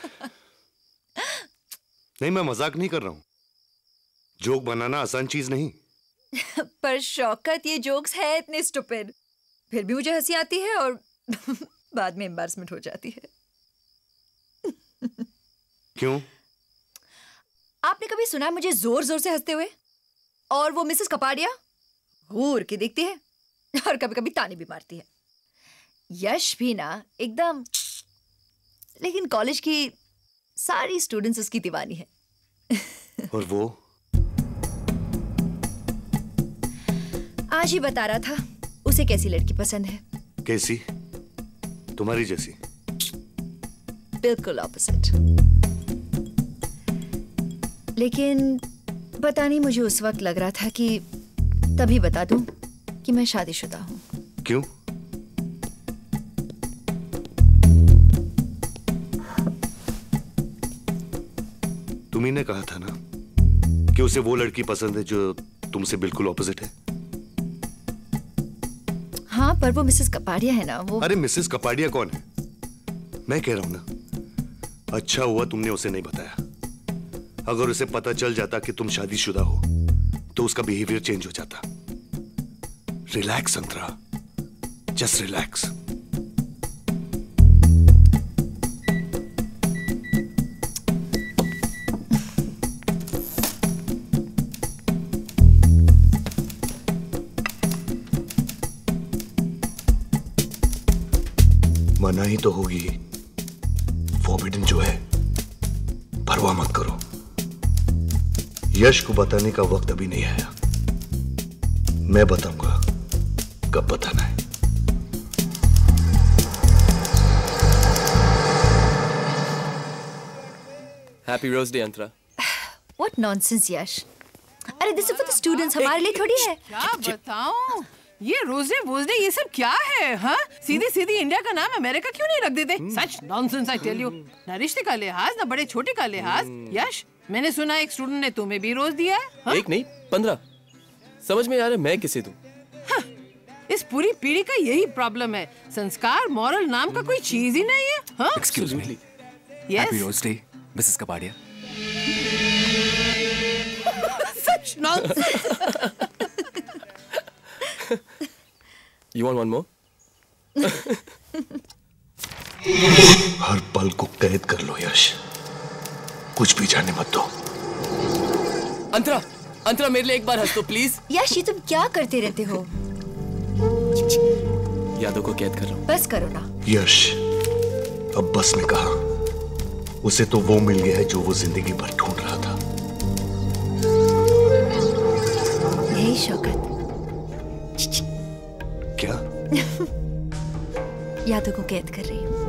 नहीं, मैं मजाक नहीं कर रहा हूँ। जोक बनाना आसान चीज नहीं। पर शौकत, ये जोक्स है इतने स्टूपिड, फिर भी मुझे हंसी आती है और बाद में एम्बैरसमेंट हो जाती है। क्यों? आपने कभी सुना मुझे जोर जोर से हंसते हुए? और वो मिसेस कपाड़िया घूर के देखती है और कभी कभी ताने भी मारती है। यश भी ना एकदम, लेकिन कॉलेज की सारी स्टूडेंट्स उसकी दीवानी है। और वो आज ही बता रहा था उसे कैसी लड़की पसंद है। कैसी? तुम्हारी जैसी? बिल्कुल ऑपोजिट। लेकिन पता नहीं, मुझे उस वक्त लग रहा था कि तभी बता दूं कि मैं शादीशुदा हूं। क्यों? तुम्ही ने कहा था ना कि उसे वो लड़की पसंद है जो तुमसे बिल्कुल ऑपोजिट है। हाँ, पर वो मिसेस कपाड़िया है ना, वो। अरे मिसेस कपाड़िया कौन है? मैं कह रहा हूं ना, अच्छा हुआ तुमने उसे नहीं बताया। अगर उसे पता चल जाता कि तुम शादीशुदा हो तो उसका बिहेवियर चेंज हो जाता। Relax Antara, just relax. मना ही तो होगी, फॉरबिडन जो है, परवाह मत करो। यश को बताने का वक्त अभी नहीं आया, मैं बताऊंगा कब बताना है। Happy rose day Antara. What nonsense, Yash. अरे this is for the students, हमारे लिए थोड़ी है। क्या बताऊं, ये रोजडे वोजडे ये सब क्या है? हाँ, सीधी सीधी इंडिया का नाम अमेरिका क्यों नहीं रख देते? सच नॉनसेंस आई टेल यू। ना रिश्ते का लिहाज, ना बड़े छोटे का लिहाज। यश, मैंने सुना एक स्टूडेंट ने तुम्हें भी रोज दिया है। हाँ? एक नहीं 15। समझ में आ रहा है मैं किसे दूं? हाँ, इस पूरी पीढ़ी का यही प्रॉब्लम है। संस्कार, मॉरल नाम का कोई चीज ही नहीं है। हाँ? Excuse me. Happy Rose Day, Mrs. Kapadia. Such nonsense. You want one more? हर पल को कैद कर लो यश, कुछ भी जाने मत दो। अंतरा, अंतरा मेरे लिए एक बार हंस दो प्लीज। यश, ये तुम क्या करते रहते हो? यादों को कैद कर रहा हूँ। बस करो ना। यश, अब बस में कहा, उसे तो वो मिल गया है जो वो जिंदगी भर ढूंढ रहा था। यही शौकत। क्या? यादों को कैद कर रही हूँ।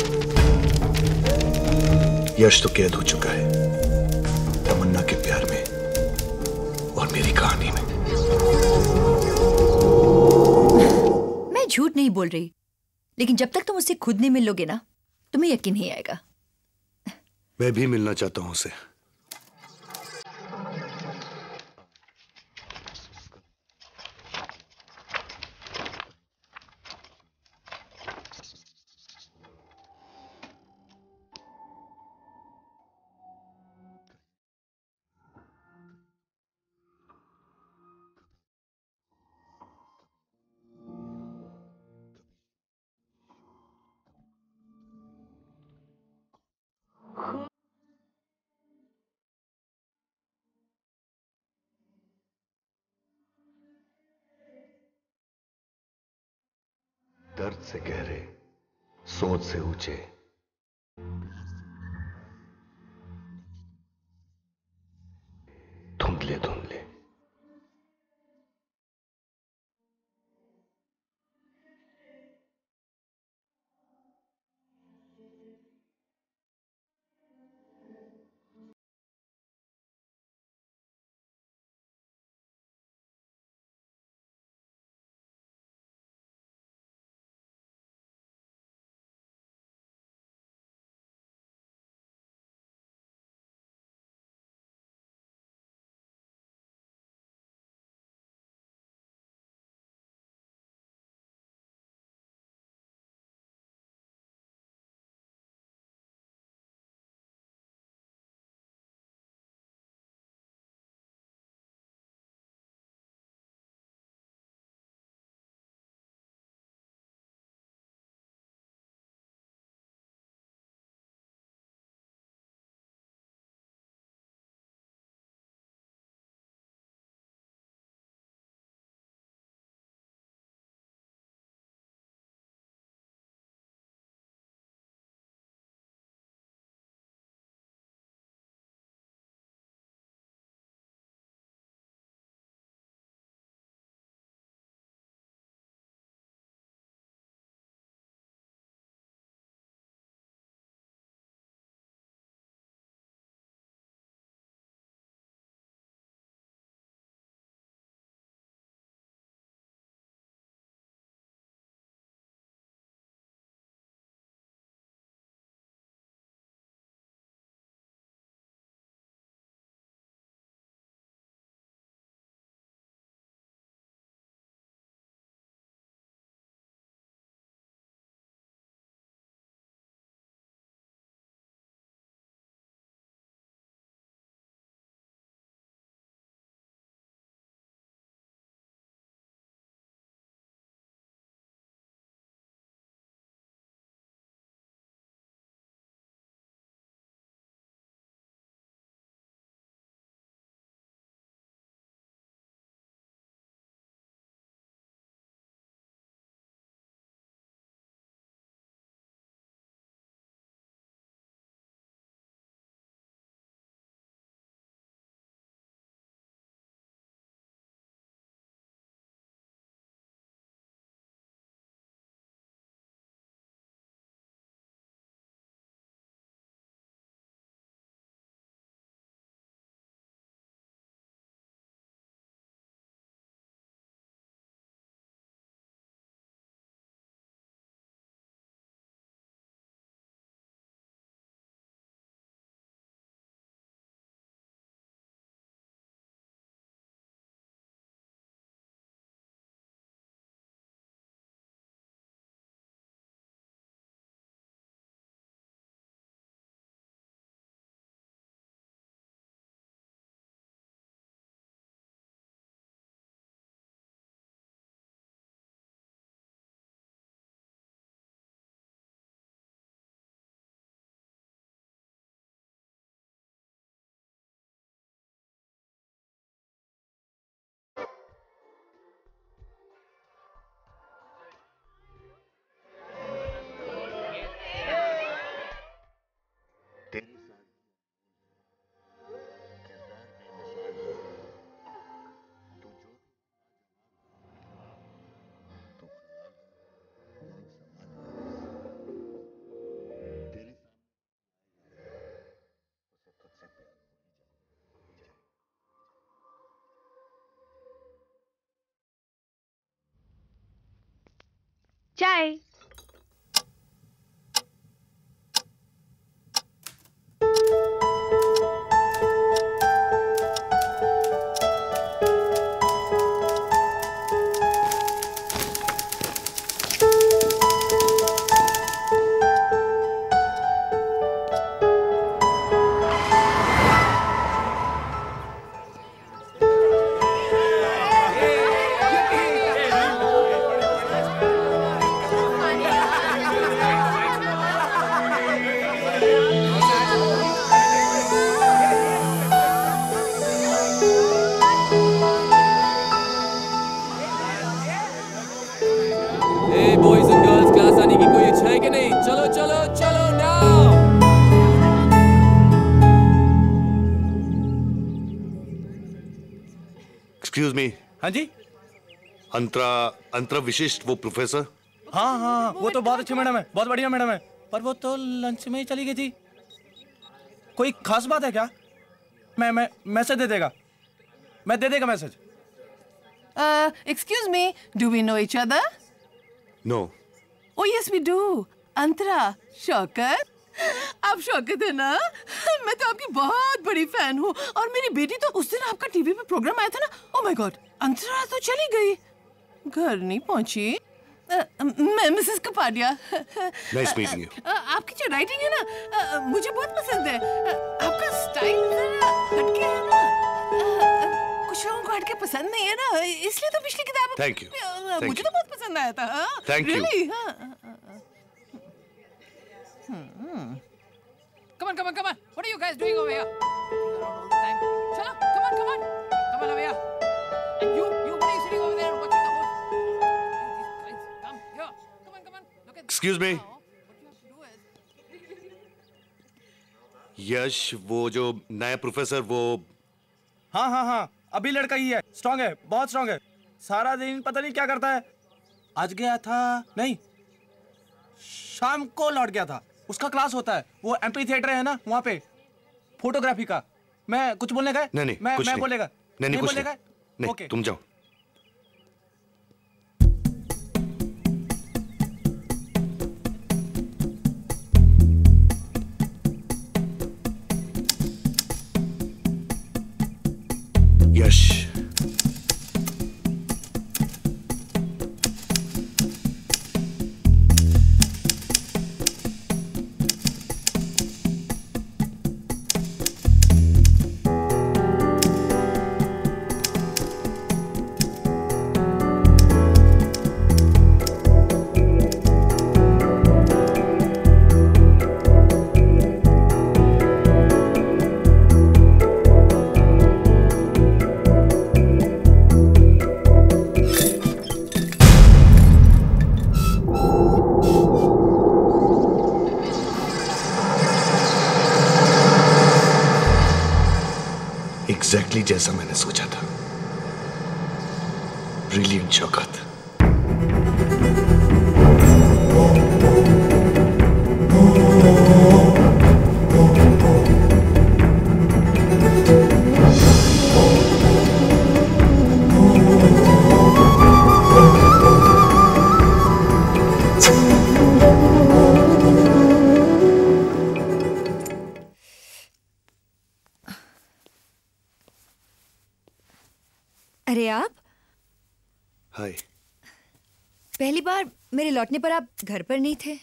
यश तो कैद हो चुका है तमन्ना के प्यार में और मेरी कहानी में। मैं झूठ नहीं बोल रही, लेकिन जब तक तुम उससे खुद नहीं मिलोगे ना, तुम्हें यकीन नहीं आएगा। मैं भी मिलना चाहता हूं उसे। दर्द से गहरे, सोच से ऊंचे, धुंधले धुंधले। चाय। Excuse me. हाँ जी। अंतरा विशिष्ट, वो प्रोफेसर? हाँ हाँ, वो तो बहुत अच्छी मैडम है, बहुत बढ़िया मैडम है, पर वो तो लंच में ही चली गई थी। कोई खास बात है क्या? मैं मैसेज दे देगा, मैं दे देगा message. Excuse me, do we know each other? No. Oh yes we do. Antara, Shaukat, आप शौकत है ना? मैं तो आपकी बहुत बड़ी फैन हूँ, और मेरी बेटी तो उस दिन आपका टीवी पे प्रोग्राम आया था ना। ओह माय गॉड, अंतरा तो चली गई, घर नहीं पहुंची। मैं Mrs Kapadia. Nice meeting you. आपकी जो राइटिंग है ना, मुझे बहुत पसंद है। आपका स्टाइल जरा हटके है ना, कुछ लोगों को हटके पसंद नहीं है ना, इसलिए तो पिछली किताब थैंक यू। मुझे तो बहुत पसंद आया था। Thank you. Really? Come on, come on, come on. What are you guys doing over here? All the time. Chalo, come on, come on. Come on over here. And you, what are you sitting over there watching the whole... These guys, come here. Come on, come on. Look at... Excuse me. Yash, वो जो नया professor, वो... हाँ, अभी लड़का ही है, strong है, बहुत स्ट्रांग है। सारा दिन पता नहीं क्या करता है। आज गया था, नहीं, शाम को लौट गया था। उसका क्लास होता है, वो एमपी थिएटर है ना, वहाँ पे फोटोग्राफी का। मैं कुछ बोलने का है? नहीं, मैं बोलेगा? नहीं कुछ बोलेगा? नहीं, ओके, तुम जाओ। यश, एग्जैक्टली जैसा मैंने सोचा था। ब्रिलियंट शौकत। अरे आप? हाय। पहली बार मेरे लौटने पर आप घर पर नहीं थे।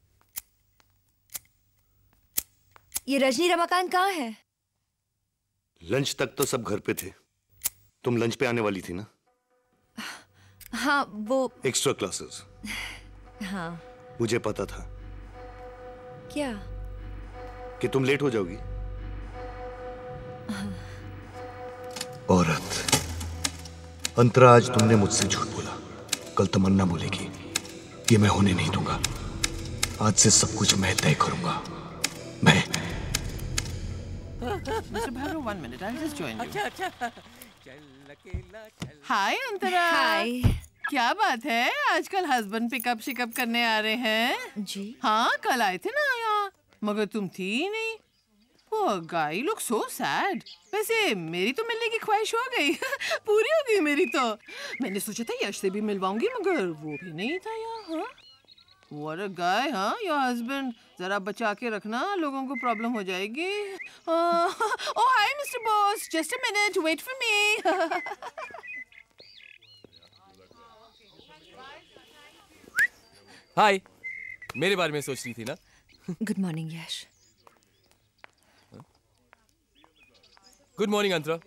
ये रजनी रमाकांत कहाँ है? लंच तक तो सब घर पे थे। तुम लंच पे आने वाली थी ना? हाँ, वो एक्स्ट्रा क्लासेस। हाँ। मुझे पता था। क्या? कि तुम लेट हो जाओगी। औरत, अंतरा, आज तुमने मुझसे झूठ बोला, कल तमन्ना बोलेगी। ये मैं होने नहीं दूंगा। आज से सब कुछ मैं तय करूंगा। मैं। Mr. Bhargav, 1 minute. I'll just join you. अच्छा। हाय अंतरा। हाय। क्या बात है, आजकल हस्बैंड पिकअप शिकअप करने आ रहे हैं? जी। हाँ, कल आए थे ना यहाँ, मगर तुम थी ही नहीं। Poor guy, you look so sad. वैसे मेरी तो मिलने की ख्वाहिश हो गई पूरी हो गई मेरी तो। मैंने सोचा था यश से भी मिलवाऊंगी मगर वो भी नहीं था यहाँ। हाँ? What a guy, हाँ? Your husband. जरा बचा के रखना, लोगों को प्रॉब्लम हो जाएगी। Oh hi Mr. Boss, just a minute, wait for me. हाय, मेरे बारे में सोच रही थी ना? Good morning Yash. Good morning Antara.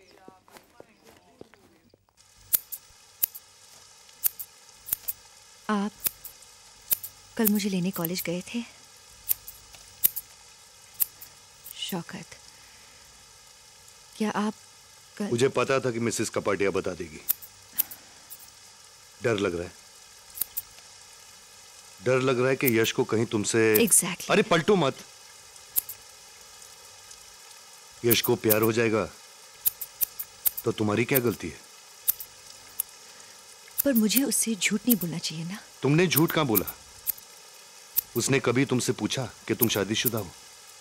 आप कल मुझे लेने कॉलेज गए थे? शौकत, क्या आप कल... मुझे पता था कि मिसेस कपाटिया बता देगी। डर लग रहा है, डर लग रहा है कि यश को कहीं तुमसे Exactly. अरे पलटो मत। यश को प्यार हो जाएगा तो तुम्हारी क्या गलती है? पर मुझे उससे झूठ नहीं बोलना चाहिए ना। तुमने झूठ कहां बोला? उसने कभी तुमसे पूछा कि तुम शादीशुदा हो?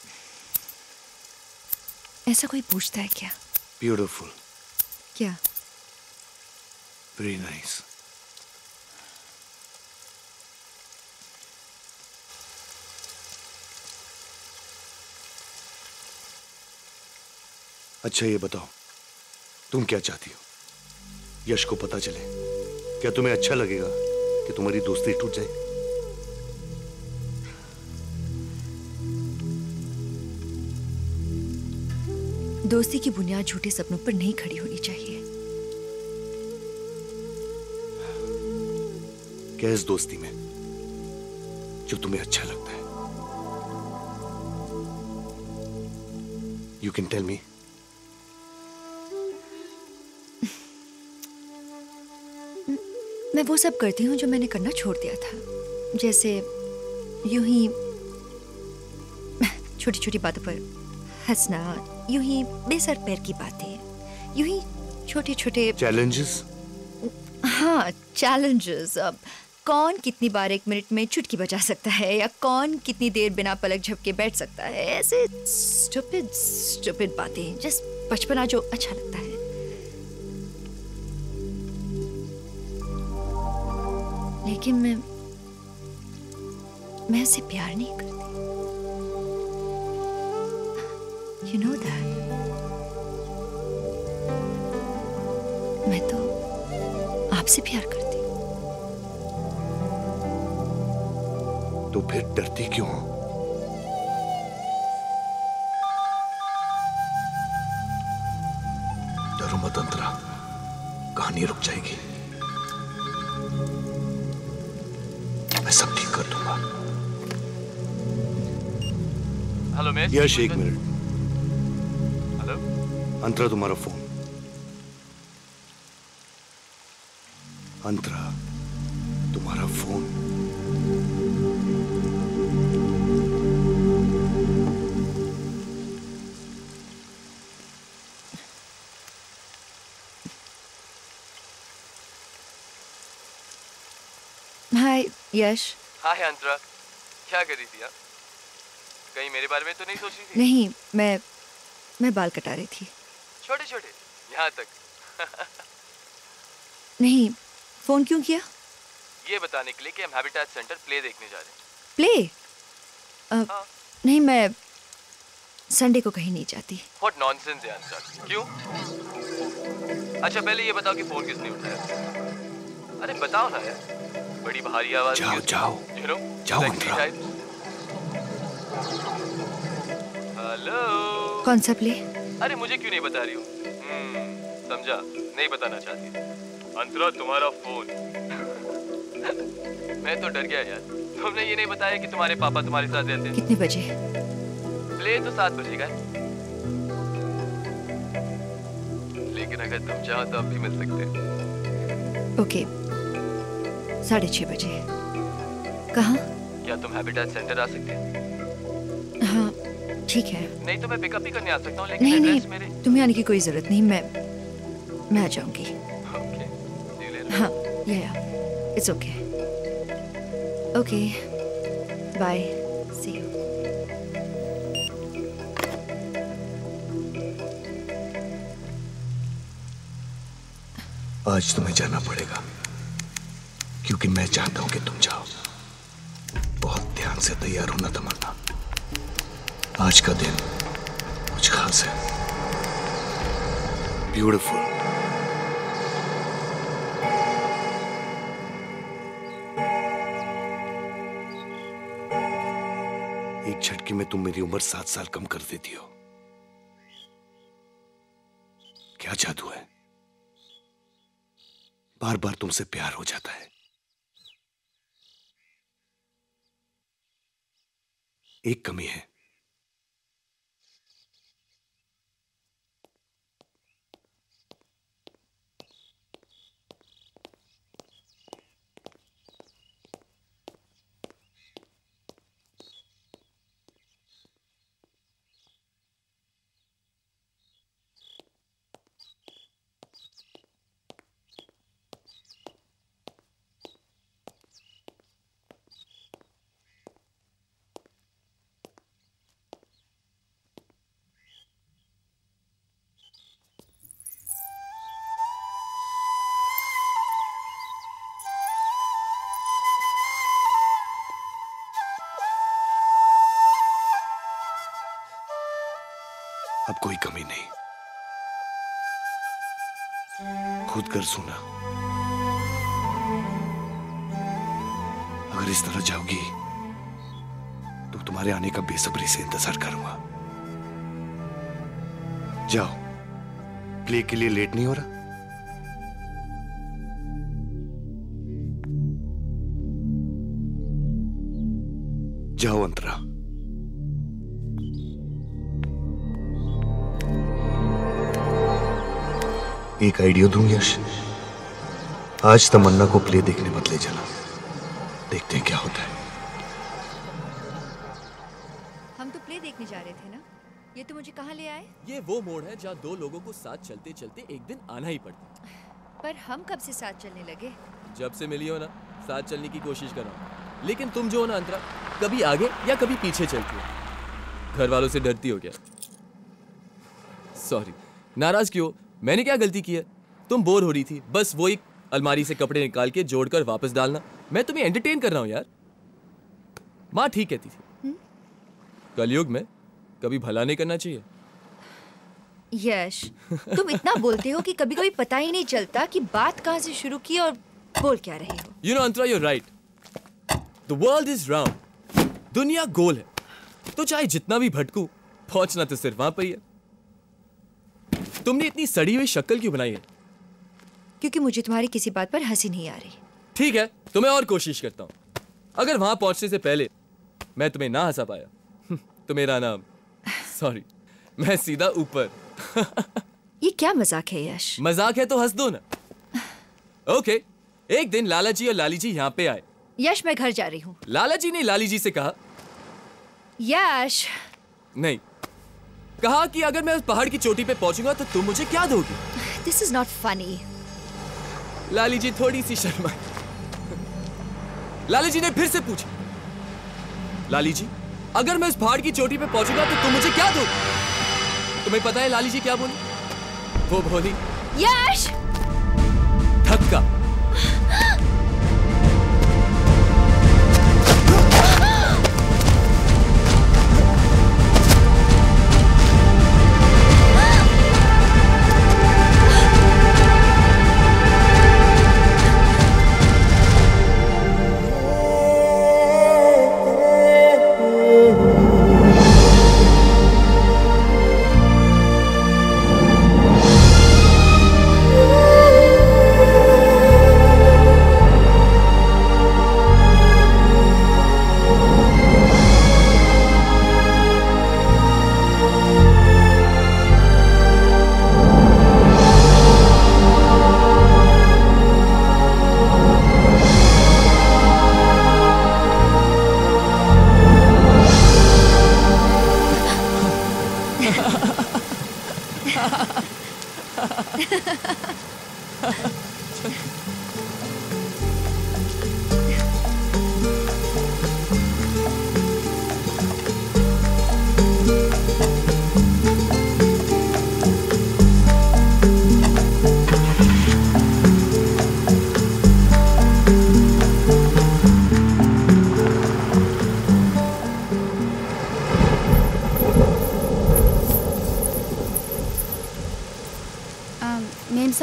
ऐसा कोई पूछता है क्या? ब्यूटीफुल। क्या? Very nice. अच्छा ये बताओ, तुम क्या चाहती हो? यश को पता चले, क्या तुम्हें अच्छा लगेगा कि तुम्हारी दोस्ती टूट जाए? दोस्ती की बुनियाद झूठे सपनों पर नहीं खड़ी होनी चाहिए। क्या इस दोस्ती में जो तुम्हें अच्छा लगता है? You can tell me. मैं वो सब करती हूँ जो मैंने करना छोड़ दिया था, जैसे यूं ही छोटी छोटी बातों पर हंसना, यूं ही बेसर पैर की बातें, यूं ही छोटे छोटे चैलेंजेस। हाँ, चैलेंजेस। अब कौन कितनी बार 1 मिनट में चुटकी बजा सकता है, या कौन कितनी देर बिना पलक झपके बैठ सकता है, ऐसे स्टूपिड बातें, जस्ट बचपना जो अच्छा लगता है। लेकिन मैं उससे प्यार नहीं करती। You know that? मैं तो आपसे प्यार करती हूँ। तो फिर डरती क्यों हो? डरो मत अंतरा, कहानी रुक जाएगी। मैं सब ठीक कर दूंगा। Hello miss. Yash, 1 minute. Hello Antara, तुम्हारा फोन। अंतरा, तुम्हारा फोन। हाय यश। हाय अंतरा, क्या कर रही थी आप? कहीं मेरे बारे में तो नहीं सोच रही थी? नहीं, मैं बाल कटा रही थी। छोटे छोटे यहाँ तक? नहीं, फोन क्यों किया? ये बताने के लिए कि हम हैबिटेट सेंटर प्ले देखने जा रहे हैं। प्ले? नहीं, मैं संडे को कहीं नहीं जाती। What nonsense है अंतरा, क्यों? अच्छा पहले ये बताओ कि फोन किसने उठाया? अरे बताओ ना यार, बड़ी भारी आवाज। जाओ जाओ you know, जाओ sexy अंतरा। types। हेलो। कौन सा प्ले? अरे मुझे क्यों नहीं बता रही हो? समझा, नहीं बताना चाहती। अंतरा, तुम्हारा फोन। मैं तो डर गया यार, तुमने ये नहीं बताया कि तुम्हारे पापा तुम्हारे साथ रहते हैं। कितने बजे? प्ले तो 7 बजे का है, लेकिन अगर तुम चाहो तो अब भी मिल सकते हैं। ओके, 6:30 बजे। कहाँ? क्या तुम हैबिटेट सेंटर आ सकते हैं? हाँ ठीक है। नहीं तो मैं पिकअप भी करने आ सकता हूँ, लेकिन नहीं एड्रेस नहीं, मेरे। तुम्हें आने की कोई जरूरत नहीं, मैं आ जाऊंगी। Okay, see you later। हाँ, yeah it's okay. Okay, bye, see you. आज तुम्हें जाना पड़ेगा क्योंकि मैं चाहता हूं कि तुम जाओ। बहुत ध्यान से तैयार होना तमन्ना, आज का दिन कुछ खास है। ब्यूटीफुल। एक झटके में तुम मेरी उम्र 7 साल कम कर देती हो। क्या जादू है, बार बार तुमसे प्यार हो जाता है। एक कमी है, अब कोई कमी नहीं। खुद कर सुना, अगर इस तरह जाओगी तो तुम्हारे आने का बेसब्री से इंतजार करूंगा। जाओ, प्ले के लिए लेट नहीं हो रहा? जाओ अंतरा। एक आइडिया दूं यश, आज तमन्ना को प्ले देखने मत ले जाना, देखते हैं क्या होता है। हम तो प्ले देखने जा रहे थे ना, ये तो मुझे कहाँ ले आए? ये वो मोड़ है जहाँ दो लोगों को साथ चलते चलते एक दिन आना ही पड़ता। पर हम कब से साथ चलने लगे? जब से मिली हो ना, साथ चलने की कोशिश कर रहा हूँ, लेकिन तुम जो हो ना अंतरा, कभी आगे या कभी पीछे चलती हो। घर वालों से डरती हो क्या? सॉरी, नाराज क्यों? मैंने क्या गलती की है? तुम बोर हो रही थी, बस वो एक अलमारी से कपड़े निकाल के जोड़कर वापस डालना। मैं तुम्हें एंटरटेन कर रहा हूँ यार। माँ ठीक कहती थी, कलयुग में कभी भला नहीं करना चाहिए। यश, तुम इतना बोलते हो कि कभी कभी पता ही नहीं चलता कि बात कहाँ से शुरू की और बोल क्या रहे हो। You know Antara, you're right. The world is round. दुनिया गोल है, तो चाहे जितना भी भटकूं, पहुंचना तो सिर्फ वहां पर ही है। तुमने इतनी सड़ी हुई शक्ल क्यों बनाई है? क्योंकि मुझे तुम्हारी किसी बात पर हंसी नहीं आ रही। ठीक है, तो मैं और कोशिश करता हूँ। अगर वहां पहुंचने से पहले मैं तुम्हें ना हंसा पाया तो मेरा नाम, सॉरी, मैं सीधा ऊपर। ये क्या मजाक है यश? मजाक है तो हंस दो ना। ओके, एक दिन लाला जी और लाली जी यहाँ पे आए। यश, मैं घर जा रही हूँ। लाला जी ने लाली जी से कहा, यश नहीं, कहा कि अगर मैं उस पहाड़ की चोटी पे पहुंचूंगा तो तुम मुझे क्या दोगी? This is not funny. Lali ji थोड़ी सी शर्माई। लाली जी ने फिर से पूछा, लाली जी, अगर मैं उस पहाड़ की चोटी पे पहुंचूंगा तो तुम मुझे क्या दोगी? तुम्हें पता है लाली जी क्या बोली? वो बोली, यश, धक्का।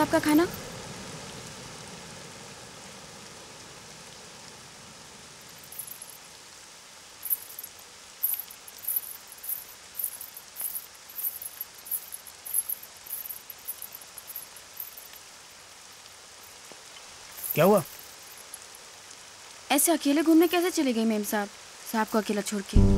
आपका खाना? क्या हुआ? ऐसे अकेले घूमने कैसे चले गई मेम साहब? साहब को अकेला छोड़ के।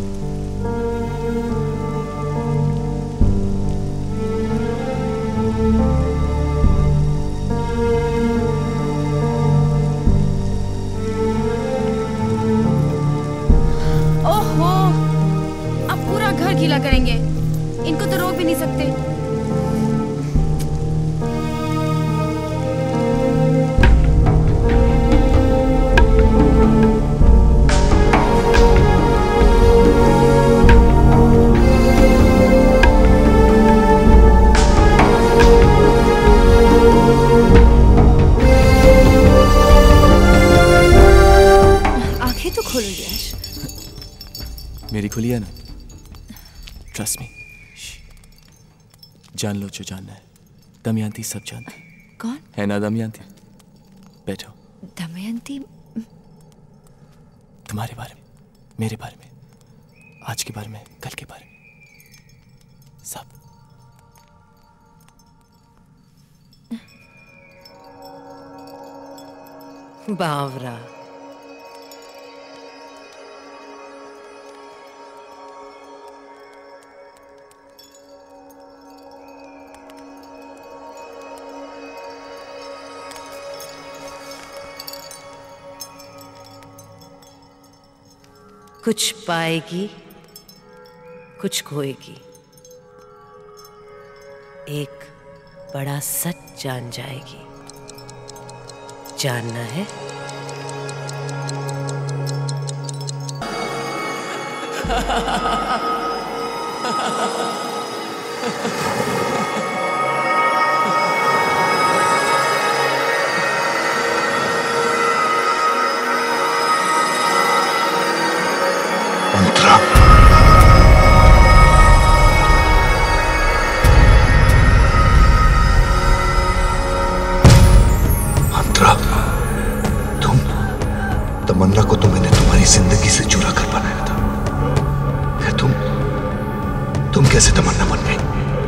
ओहो, अब पूरा घर गीला करेंगे। इनको तो रोक भी नहीं सकते। मेरी खुली है ना? Trust me. जान लो जो जानना है। दमयंती सब जानती कौन है ना? दमयंती। बैठो। दमयंती? तुम्हारे बारे में, मेरे बारे में, आज के बारे में, कल के बारे में, सब। बावरा, कुछ पाएगी, कुछ खोएगी। एक बड़ा सच जान जाएगी। जानना है? तमन्ना को तो मैंने तुम्हारी जिंदगी से चुरा कर बनाया था। फिर तुम कैसे तमन्ना बन गई?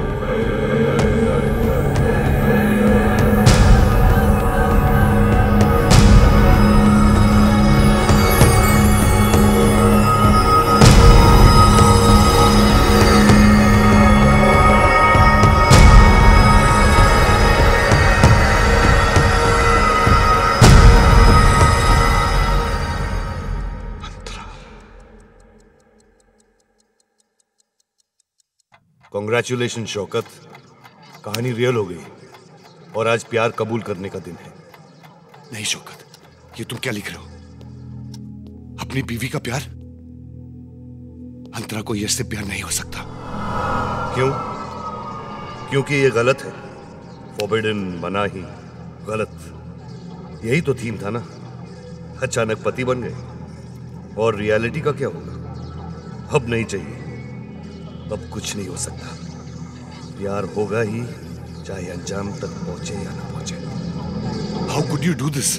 कांग्रेचुलेशन शौकत, कहानी रियल हो गई और आज प्यार कबूल करने का दिन है। नहीं शौकत, ये तुम क्या लिख रहे हो? अपनी बीवी का प्यार? अंतरा को यश से प्यार नहीं हो सकता। क्यों? क्योंकि ये गलत है। फॉरबिडन, मनाही, गलत। यही तो थीम था ना। अचानक पति बन गए और रियलिटी का क्या होगा? अब नहीं चाहिए, अब कुछ नहीं हो सकता। प्यार होगा ही, चाहे अंजाम तक पहुंचे या ना पहुंचे। How could you do this?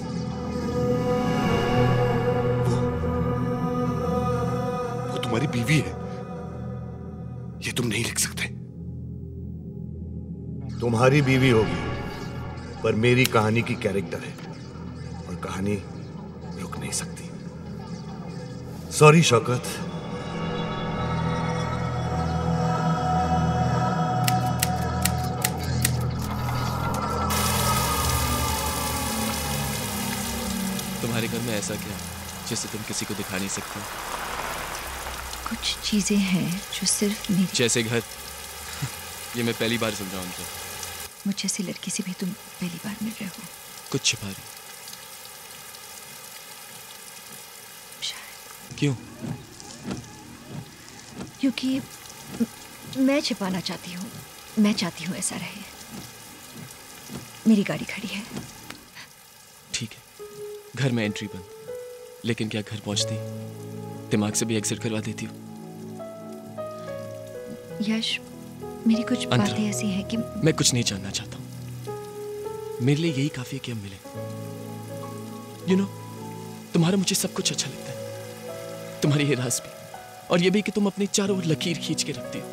वो तुम्हारी बीवी है, ये तुम नहीं लिख सकते। तुम्हारी बीवी होगी, पर मेरी कहानी की कैरेक्टर है और कहानी रुक नहीं सकती। सॉरी शौकत। तुम्हारे घर में ऐसा क्या जिसे तुम किसी को दिखा नहीं सकते? कुछ चीजें हैं जो सिर्फ मेरी। जैसे घर? ये मैं पहली बार सुन रहा हूँ। मुझ जैसी लड़की से भी तुम पहली बार मिल रहे हो। कुछ छिपा रही? शायद। क्यों? क्योंकि मैं छिपाना चाहती हूँ। मैं चाहती हूँ ऐसा रहे। मेरी गाड़ी खड़ी है। ठीक है, घर में एंट्री बंद, लेकिन क्या घर पहुंचती दिमाग से भी एग्जिट करवा देती हूँ? यश, मेरी कुछ बातें ऐसी हैं कि मैं कुछ नहीं जानना चाहता हूँ। मेरे लिए यही काफी है कि हम मिले। यू नो, तुम्हारा मुझे सब कुछ अच्छा लगता है, तुम्हारी ये राज भी, और ये भी कि तुम अपनी चारों ओर लकीर खींच के रखती हो,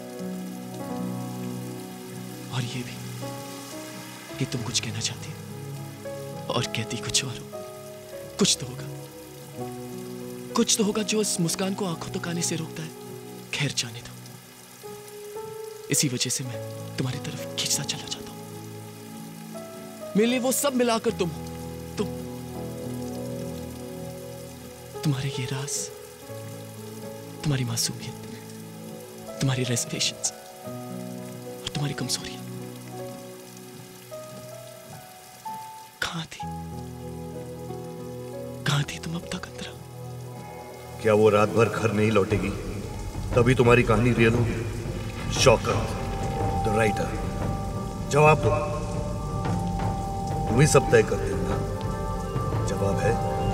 और ये भी कि तुम कुछ कहना चाहती हो और कहती कुछ और हो। कुछ तो होगा, कुछ तो होगा जो उस मुस्कान को आंखों तक आने से रोकता है। खैर जाने दो, इसी वजह से मैं तुम्हारी तरफ खींचता चला जाता हूं। मेरे लिए वो सब मिलाकर तुम हो, तुम्हारे ये राज, तुम्हारी मासूमियत, तुम्हारी रेजर्वेशंस और तुम्हारी कमजोरियां कहां थी तुम अब तक अंतरा? क्या वो रात भर घर नहीं लौटेगी तभी तुम्हारी कहानी रियल होगी? शौकत द राइटर, जवाब दो। तुम ही सब तय करते हो ना। जवाब है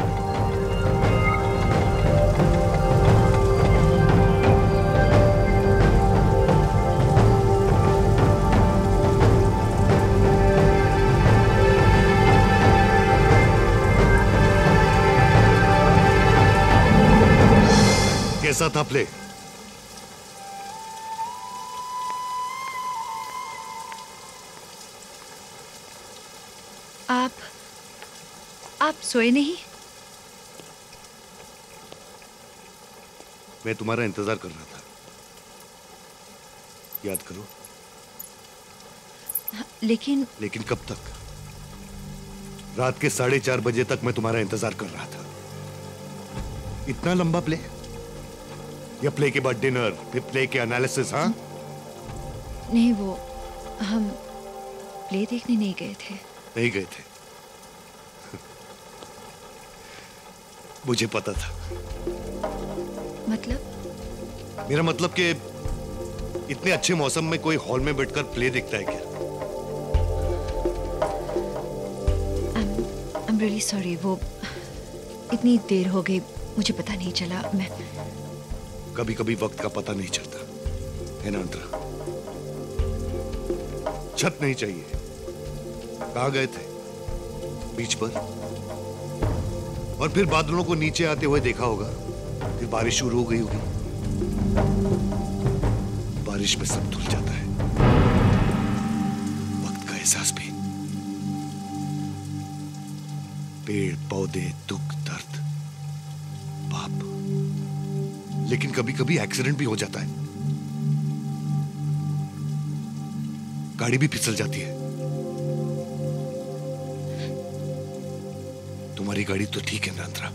कैसा था प्ले? आप सोए नहीं? मैं तुम्हारा इंतजार कर रहा था, याद करो। लेकिन कब तक? रात के 4:30 बजे तक मैं तुम्हारा इंतजार कर रहा था। इतना लंबा प्ले? या प्ले के बाद डिनर, फिर प्ले के एनालिसिस? हाँ नहीं, वो हम प्ले देखने नहीं गए थे। नहीं गए थे? मुझे पता था। मतलब? मेरा मतलब कि इतने अच्छे मौसम में कोई हॉल में बैठकर प्ले देखता है क्या? I'm really sorry, वो इतनी देर हो गई, मुझे पता नहीं चला। मैं कभी कभी वक्त का पता नहीं चलता है ना अंतरा? छत नहीं चाहिए। कहाँ गए थे? बीच पर? और फिर बादलों को नीचे आते हुए देखा होगा, फिर बारिश शुरू हो गई होगी। बारिश में सब धुल जाता है, वक्त का एहसास भी। पेड़ पौधे, दुख दर्द, पाप, लेकिन कभी कभी एक्सीडेंट भी हो जाता है। गाड़ी भी फिसल जाती है। तुम्हारी गाड़ी तो ठीक है ना अंतरा?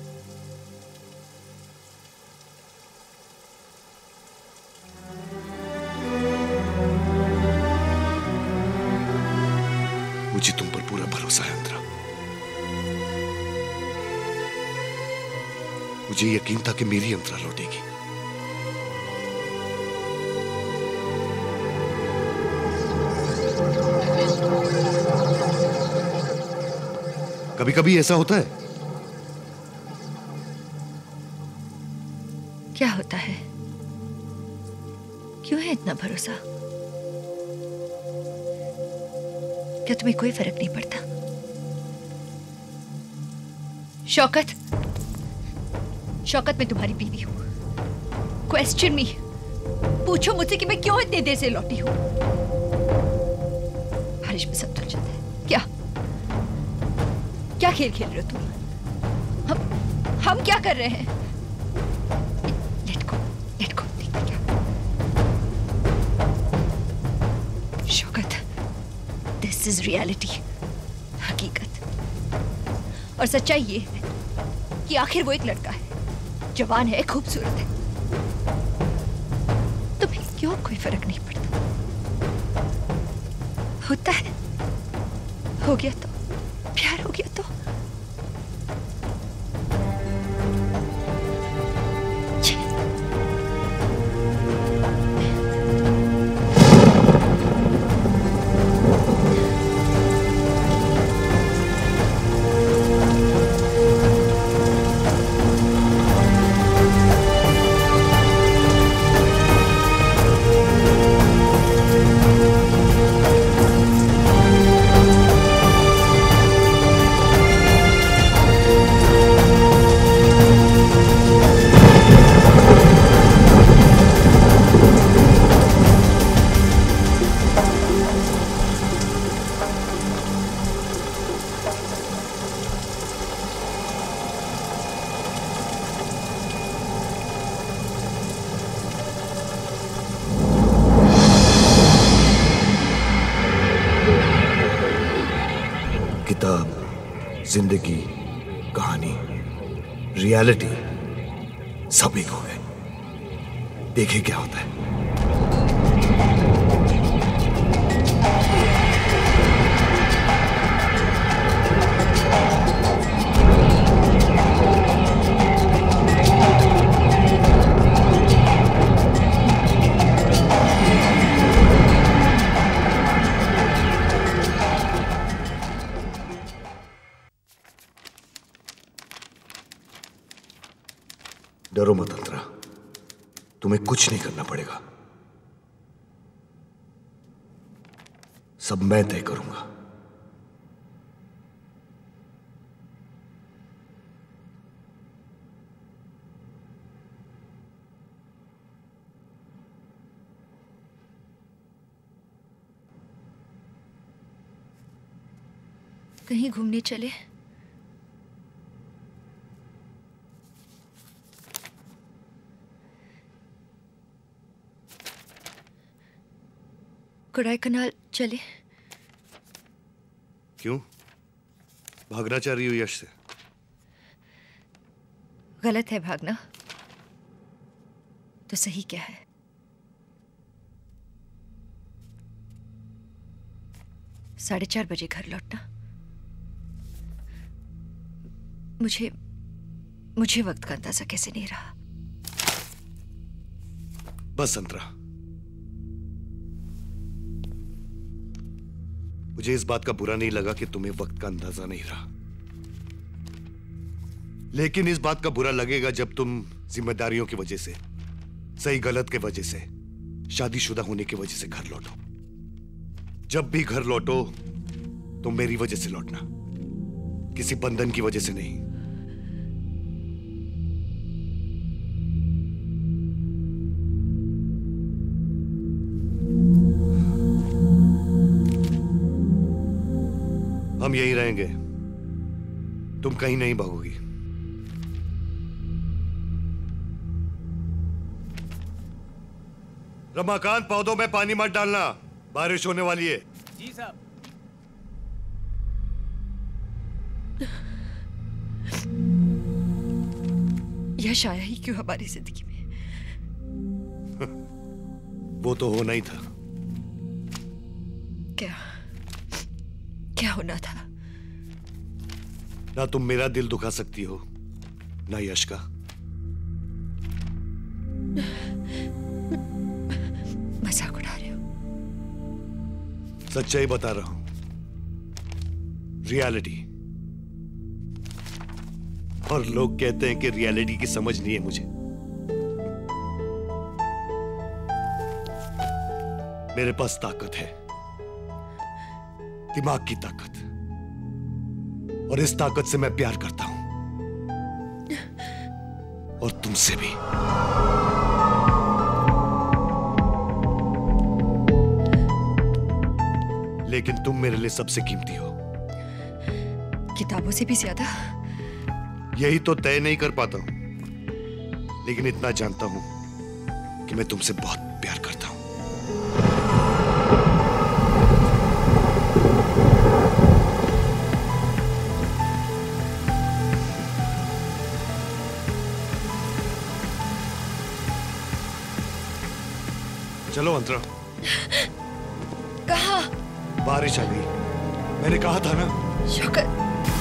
मुझे तुम पर पूरा भरोसा है अंतरा। मुझे यकीन था कि मेरी अंतरा लौटेगी। कभी कभी ऐसा होता है। क्या होता है? क्यों है इतना भरोसा? क्या तुम्हें कोई फर्क नहीं पड़ता? शौकत, मैं तुम्हारी बीवी हूं। क्वेश्चन मी, पूछो मुझसे कि मैं क्यों इतनी देर से लौटी हूं। बारिश में सब धुल जाता है। क्या खेल खेल रहे हो तुम? हम क्या कर रहे हैं? लेट गो, देखते क्या। शौकत, दिस इज रियलिटी, हकीकत। और सच्चाई ये है कि आखिर वो एक लड़का है, जवान है, खूबसूरत है। तुम्हें क्यों कोई फर्क नहीं पड़ता? होता है, हो गया तो प्यार हो गया तो जिंदगी, कहानी, रियलिटी सब एक हो गए। देखे क्या होता है। डरो मत अंतरा, तुम्हें कुछ नहीं करना पड़ेगा। सब मैं तय करूंगा। कहीं घूमने चले? कोडाईकनाल चले? क्यों? भागना चाह रही हो यश से? गलत है भागना, तो सही क्या है? साढ़े 4 बजे घर लौटना। मुझे वक्त का अंदाजा कैसे नहीं रहा। बस अंतरा, मुझे इस बात का बुरा नहीं लगा कि तुम्हें वक्त का अंदाजा नहीं रहा, लेकिन इस बात का बुरा लगेगा जब तुम जिम्मेदारियों की वजह से, सही गलत के वजह से, शादीशुदा होने की वजह से घर लौटो। जब भी घर लौटो तो मेरी वजह से लौटना, किसी बंधन की वजह से नहीं। हम यहीं रहेंगे, तुम कहीं नहीं भागोगी। रमाकांत, पौधों में पानी मत डालना, बारिश होने वाली है। जी साहब। यश आया ही क्यों हमारी जिंदगी में? वो तो होना ही था। क्या होना था? ना तुम मेरा दिल दुखा सकती हो, ना यश का। मजाक उड़ा रहे हो? सच्चाई बता रहा हूं, रियलिटी। और लोग कहते हैं कि रियलिटी की समझ नहीं है मुझे। मेरे पास ताकत है, दिमाग की ताकत, और इस ताकत से मैं प्यार करता हूं, और तुमसे भी। लेकिन तुम मेरे लिए सबसे कीमती हो। किताबों से भी ज्यादा? यही तो तय नहीं कर पाता हूं, लेकिन इतना जानता हूं कि मैं तुमसे बहुत प्यार करता हूं। चलो अंतरा। कहाँ? बारिश आ गई, मैंने कहा था ना। शौकत,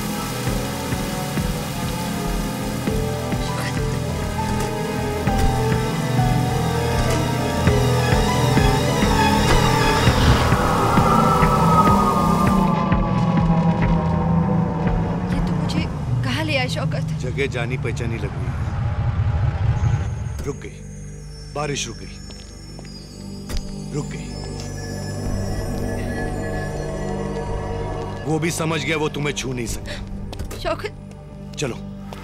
शौकत, जगह जानी पहचानी लग रही है। रुक गई, बारिश रुक गई, रुक गई। वो भी समझ गया वो तुम्हें छू नहीं सकता। शौकत, चलो।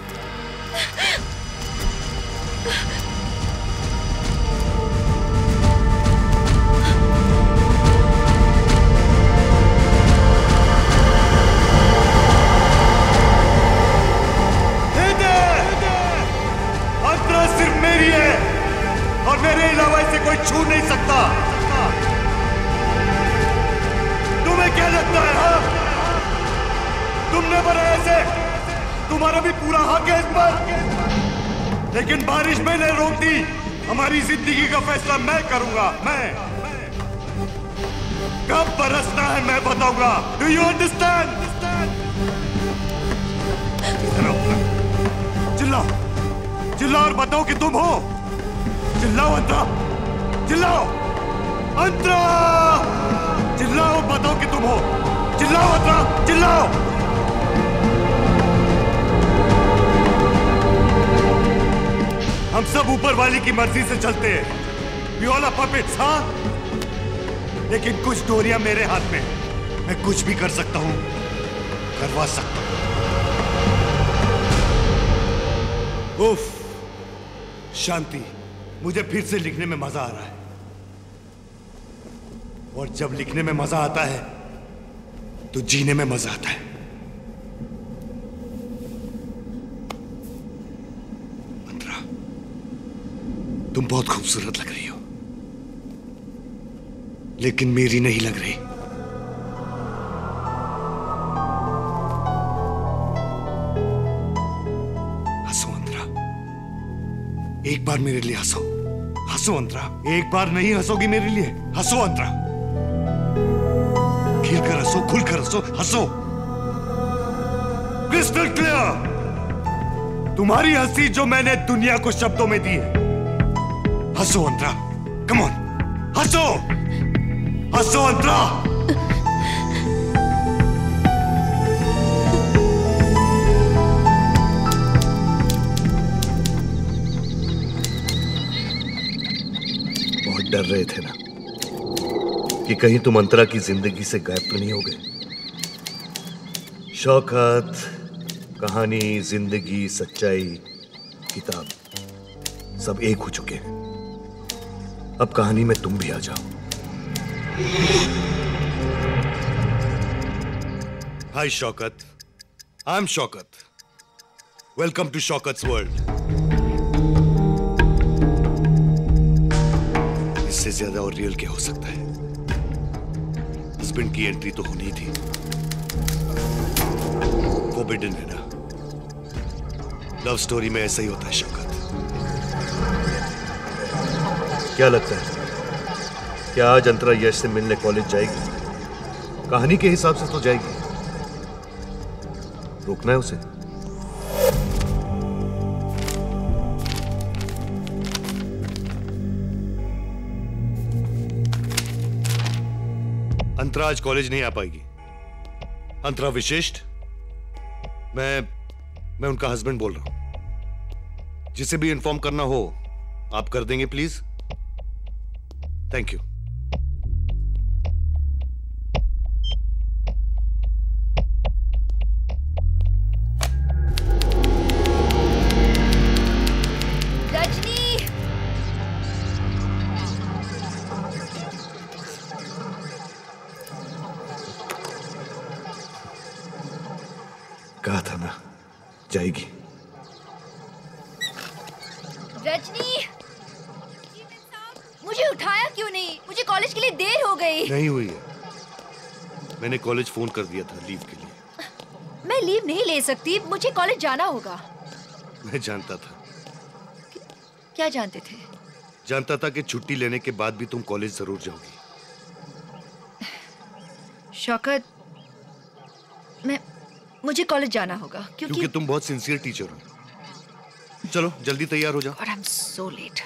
मेरे अलावा इसे कोई छू नहीं सकता। तुम्हें क्या लगता है, हाँ? तुमने बनाया से। तुम्हारा भी पूरा हक है इस पर, लेकिन बारिश मैंने रोक दी। हमारी जिंदगी का फैसला मैं करूंगा। मैं कब बरसना है मैं बताऊंगा। Do you understand? चिल्लाओ, चिल्लाओ और बताओ कि तुम हो। चिल्लाओ अंतरा, चिल्लाओ अंतरा, चिल्लाओ, बताओ कि तुम हो। चिल्लाओ अंतरा, चिल्लाओ। हम सब ऊपर वाली की मर्जी से चलते हैं। We all are puppets, हाँ? लेकिन कुछ डोरियां मेरे हाथ में, मैं कुछ भी कर सकता हूं, करवा सकता हूं। उफ, शांति। मुझे फिर से लिखने में मजा आ रहा है, और जब लिखने में मजा आता है तो जीने में मजा आता है। अंतरा, तुम बहुत खूबसूरत लग रही हो, लेकिन मेरी नहीं लग रही। हंसो अंतरा, एक बार मेरे लिए हंसो। हंसो अंतरा, एक बार नहीं हंसोगी मेरे लिए? हंसो अंतरा, खिलकर हंसो, खुलकर हंसो, हंसो। क्रिस्टल क्लियर, तुम्हारी हंसी जो मैंने दुनिया को शब्दों में दी है। हंसो अंतरा, कम ऑन, हंसो, हंसो अंतरा। बहुत डर रहे थे ना कि कहीं तुम अंतरा की जिंदगी से गायब तो नहीं हो गए। शौकत, कहानी, जिंदगी, सच्चाई, किताब, सब एक हो चुके हैं। अब कहानी में तुम भी आ जाओ। Hi Shaukat, I am Shaukat. Welcome to Shaukat's world. इससे ज्यादा और रियल क्या हो सकता है? हस्बैंड की एंट्री तो होनी थी, फॉरबिडन है ना। लव स्टोरी में ऐसा ही होता है शौकत। क्या लगता है, क्या आज अंतरा यश से मिलने कॉलेज जाएगी? कहानी के हिसाब से तो जाएगी। रोकना है उसे। अंतरा आज कॉलेज नहीं आ पाएगी। अंतरा विशिष्ट, मैं उनका हस्बैंड बोल रहा हूं। जिसे भी इन्फॉर्म करना हो आप कर देंगे प्लीज। Thank you. कहा था ना, जाएगी। रजनी, मुझे उठाया क्यों नहीं? मुझे कॉलेज के लिए देर हो गई। नहीं हुई है, मैंने कॉलेज फोन कर दिया था लीव के लिए। मैं लीव नहीं ले सकती, मुझे कॉलेज जाना होगा। मैं जानता था। क्या जानते थे? जानता था कि छुट्टी लेने के बाद भी तुम कॉलेज जरूर जाओगी। शौकत, मुझे कॉलेज जाना होगा क्योंकि तुम बहुत सिंसियर टीचर हो। चलो जल्दी तैयार हो जाओ। और आई एम सो लेट।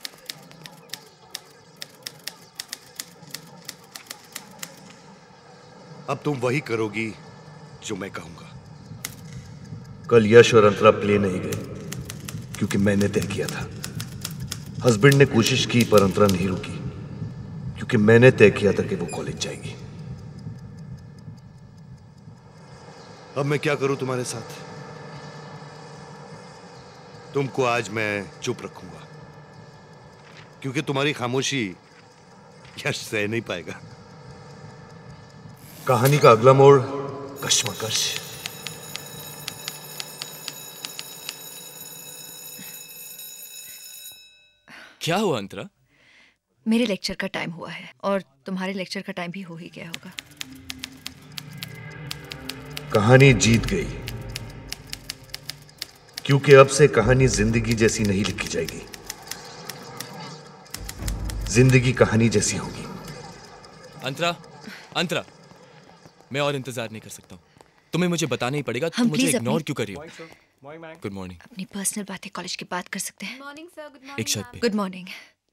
अब तुम वही करोगी जो मैं कहूंगा। कल यश और अंतरा प्ले नहीं गए क्योंकि मैंने तय किया था। हस्बैंड ने कोशिश की पर अंतरा नहीं रुकी क्योंकि मैंने तय किया था कि वो कॉलेज जाएगी। अब मैं क्या करूं तुम्हारे साथ? तुमको आज मैं चुप रखूंगा क्योंकि तुम्हारी खामोशी यश सह नहीं पाएगा। कहानी का अगला मोड़ कश्मकश। क्या हुआ अंतरा? मेरे लेक्चर का टाइम हुआ है और तुम्हारे लेक्चर का टाइम भी हो ही गया होगा। कहानी जीत गई क्योंकि अब से कहानी जिंदगी जैसी नहीं लिखी जाएगी, जिंदगी कहानी जैसी होगी। अंतरा, अंतरा, मैं और इंतजार नहीं कर सकता हूँ। तुम्हें मुझे बताना ही पड़ेगा। तुम मुझे इग्नोर क्यों कर रही हो? Good morning. अपनी पर्सनल बातें कॉलेज के बाद कर सकते हैं। Morning sir. Good morning. एक शर्त पे। Good morning.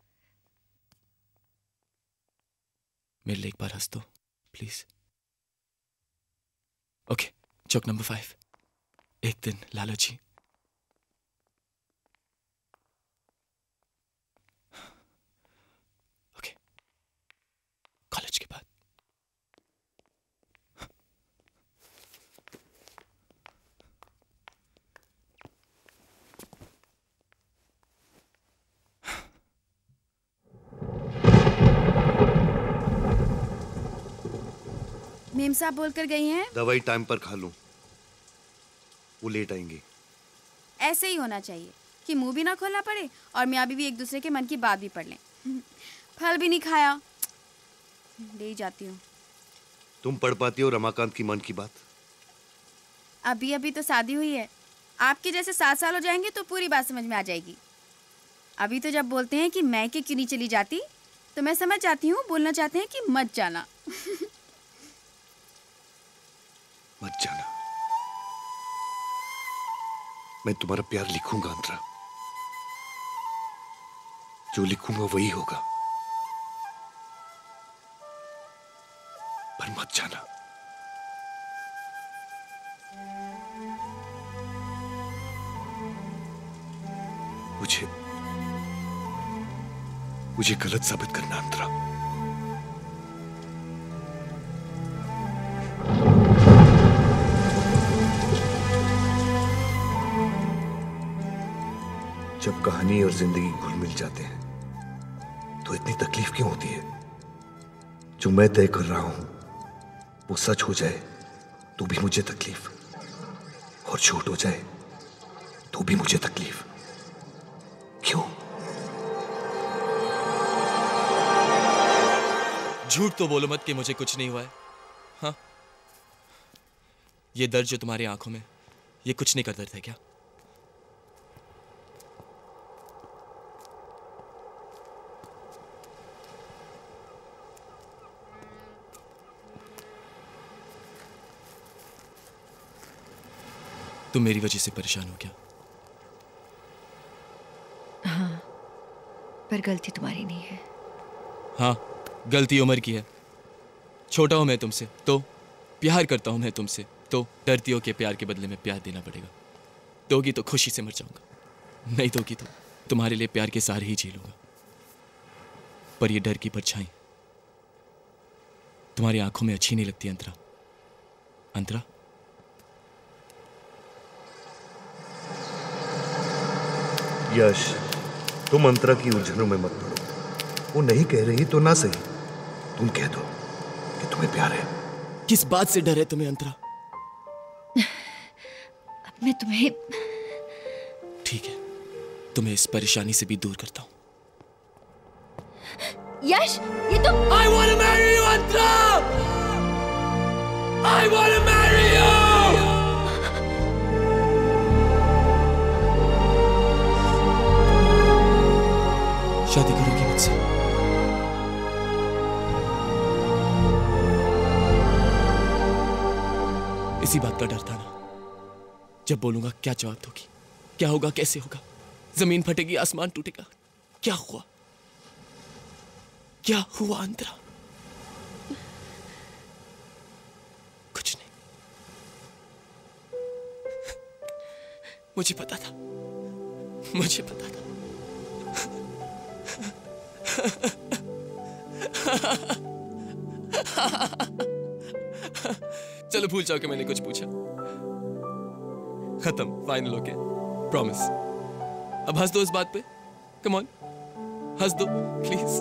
मेरे लिए एक बार हंस दो प्लीज। Okay, joke number 5। एक दिन लालची कॉलेज के बाद मेम साहब बोलकर गई हैं। दवाई टाइम पर खा लूं, वो लेट आएंगे। ऐसे ही होना चाहिए कि मुंह भी ना खोलना पड़े और मियाँ बीवी एक दूसरे के मन की बात भी पढ़ लें। फल भी नहीं खाया, ले ही जाती हूँ। तुम पढ़ पाती हो रमाकांत की मन की बात? अभी अभी तो शादी हुई है, आपके जैसे 7 साल हो जाएंगे तो पूरी बात समझ में आ जाएगी। अभी तो जब बोलते हैं कि मैं क्यों नहीं चली जाती तो मैं समझ जाती हूँ बोलना चाहते हैं कि मत जाना। मत जाना। मैं तुम्हारा प्यार लिखूंगा अंतरा, जो लिखूंगा वही होगा, पर मत जाना। मुझे गलत साबित करना अंतरा। जब कहानी और जिंदगी घुल मिल जाते हैं तो इतनी तकलीफ क्यों होती है? जो मैं तय कर रहा हूं वो सच हो जाए तो भी मुझे तकलीफ, और झूठ हो जाए तो भी मुझे तकलीफ। क्यों? झूठ तो बोलो मत कि मुझे कुछ नहीं हुआ है। हाँ, ये दर्द जो तुम्हारी आंखों में, ये कुछ नहीं का दर्द है क्या? तुम मेरी वजह से परेशान हो क्या? हाँ, पर गलती तुम्हारी नहीं है। हाँ, गलती उम्र की है। छोटा हूं मैं तुमसे तो, प्यार करता हूं मैं तुमसे तो, डरती हो कि प्यार के बदले में प्यार देना पड़ेगा। दोगी तो खुशी से मर जाऊंगा, नहीं दोगी तो तुम्हारे लिए प्यार के सहारे ही जी लूंगा। पर ये डर की परछाई तुम्हारी आंखों में अच्छी नहीं लगती अंतरा। अंतरा, यश, तुम अंतरा की उलझनों में मत पड़ो। वो नहीं कह रही तो ना सही, तुम कह दो कि तुम्हें प्यार है। किस बात से डर है तुम्हें अंतरा? अब मैं तुम्हें... ठीक है, तुम्हें इस परेशानी से भी दूर करता हूं। यश, ये तो... I wanna marry you, Antara! I wanna marry you! शादी करोगी मुझसे? इसी बात का डर था ना। जब बोलूंगा क्या जवाब दोगी? क्या होगा, कैसे होगा? जमीन फटेगी, आसमान टूटेगा? क्या हुआ? क्या हुआ अंतरा? कुछ नहीं। मुझे पता था, मुझे पता था। चलो भूल जाओ कि मैंने कुछ पूछा। खत्म, फाइनल हो गया, प्रॉमिस। अब हंस दो इस बात पे, कम ऑन, हंस दो प्लीज।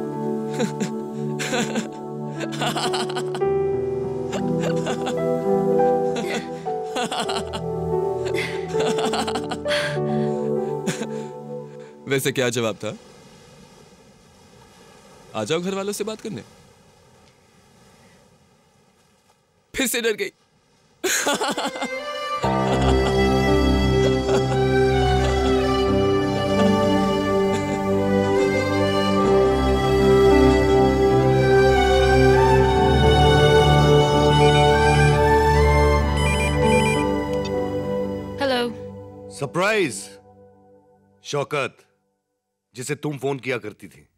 वैसे क्या जवाब था? आ जाओ घर वालों से बात करने। फिर से डर गई। सरप्राइज। शौकत, जिसे तुम फोन किया करती थी।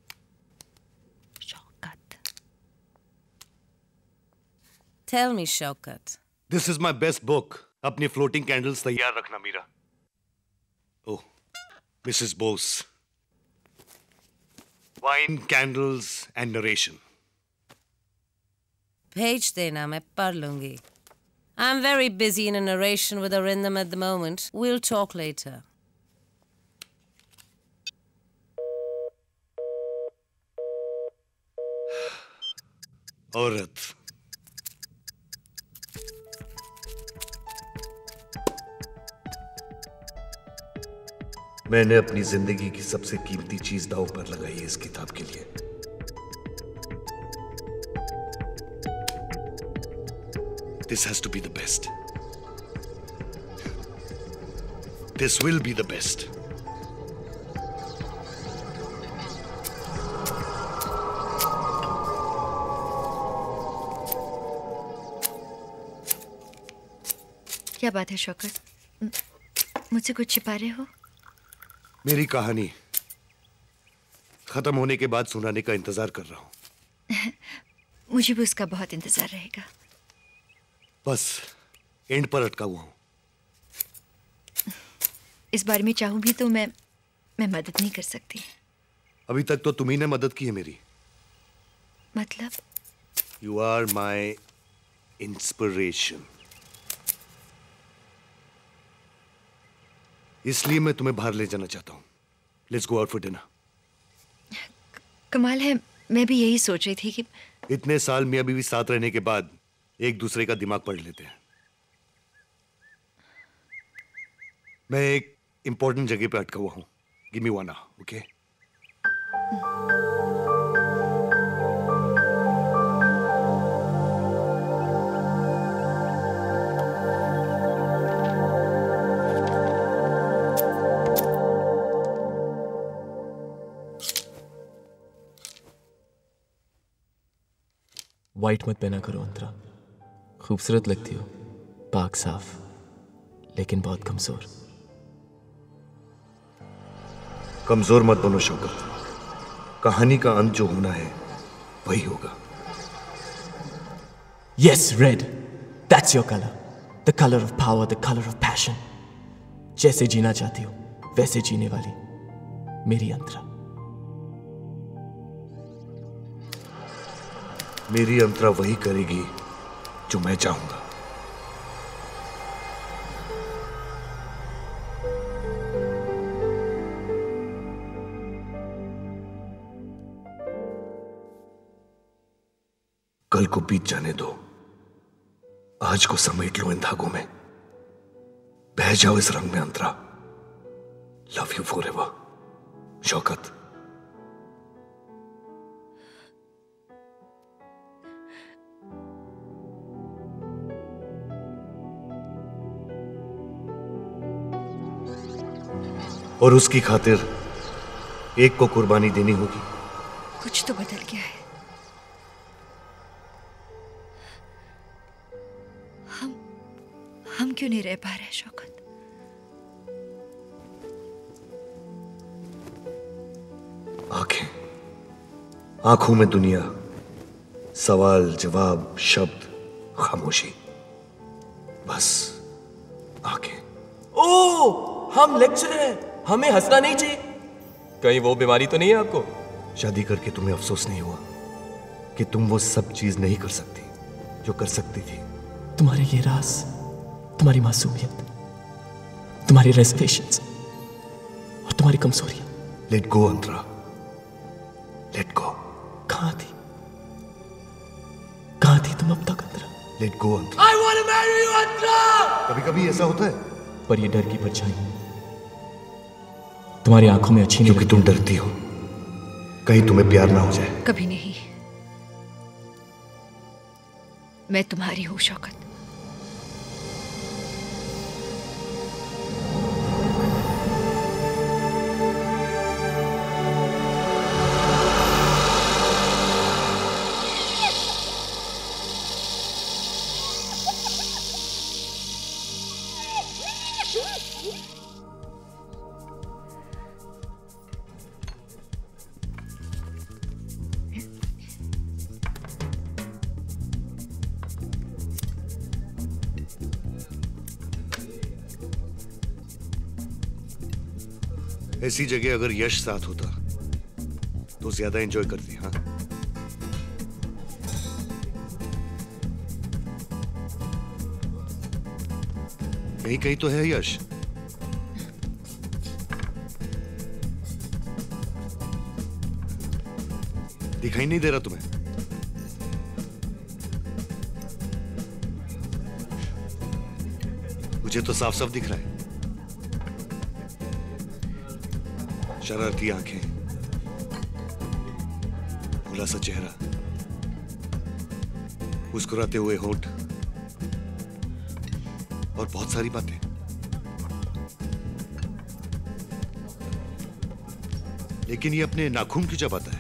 Tell me, Shaukat. This is my best book. अपनी फ्लोटिंग कैंडल्स तैयार रखना Meera. Oh, Mrs Bose. Wine, candles and narration. भेज देना, मैं पढ़ लूंगी. I'm very busy in a narration with Arindam at the moment. We'll talk later. औरत। मैंने अपनी जिंदगी की सबसे कीमती चीज दांव पर लगाई है इस किताब के लिए। This has to be the best. This will be the best. क्या बात है शौकत? मुझसे कुछ छिपा रहे हो? मेरी कहानी खत्म होने के बाद सुनाने का इंतजार कर रहा हूं। मुझे भी उसका बहुत इंतजार रहेगा। बस एंड पर अटका हुआ हूं। इस बारे में चाहूं भी तो मैं मदद नहीं कर सकती। अभी तक तो तुम्ही ने मदद की है मेरी। मतलब? You are my inspiration. इसलिए मैं तुम्हें बाहर ले जाना चाहता हूं। Let's go out for dinner. कमाल है, मैं भी यही सोच रही थी कि इतने साल मियां बीवी साथ रहने के बाद एक दूसरे का दिमाग पढ़ लेते हैं। मैं एक इंपॉर्टेंट जगह पे अटका हुआ हूं। Give me one hour, okay? White मत पहना करो अंतरा। खूबसूरत लगती हो, पाक साफ, लेकिन बहुत कमजोर। कमजोर मत बनो शौकत। कहानी का अंत जो होना है वही होगा। Yes, red. That's your color. The color of power, the color of passion. जैसे जीना चाहती हो वैसे जीने वाली मेरी अंतरा। मेरी अंतरा वही करेगी जो मैं चाहूंगा। कल को बीत जाने दो, आज को समेट लो इन धागों में। बह जाओ इस रंग में Antara. Love you forever Shaukat. और उसकी खातिर एक को कुर्बानी देनी होगी। कुछ तो बदल गया है। हम क्यों नहीं रह पा रहे शौकत? आंखें, आंखों में दुनिया, सवाल जवाब शब्द खामोशी, बस आंखें। ओह, हम लेक्चरर हैं, हमें हंसना नहीं चाहिए। कहीं वो बीमारी तो नहीं है आपको? शादी करके तुम्हें अफसोस नहीं हुआ कि तुम वो सब चीज नहीं कर सकती जो कर सकती थी? तुम्हारे ये राज, तुम्हारी मासूमियत, तुम्हारी रेजर्वेशंस और तुम्हारी कमजोरियां। Let go Antara, let go. कहां थी तुम अब तक Antara? Let go Antara. I want to marry you, Antara. कभी कभी ऐसा होता है। पर ये डर की परछाई तुम्हारी आंखों में अच्छी नहीं, क्योंकि तुम डरती हो कहीं तुम्हें प्यार ना हो जाए। कभी नहीं। मैं तुम्हारी हूं शौकत। ऐसी जगह अगर यश साथ होता तो ज्यादा एंजॉय करती। हाँ, यही कहीं तो है यश। दिखाई नहीं दे रहा तुम्हें? मुझे तो साफ साफ दिख रहा है। शरारती आंखें, भूला सा चेहरा, मुस्कुराते हुए होंठ और बहुत सारी बातें। लेकिन ये अपने नाखून क्यों चबाता है?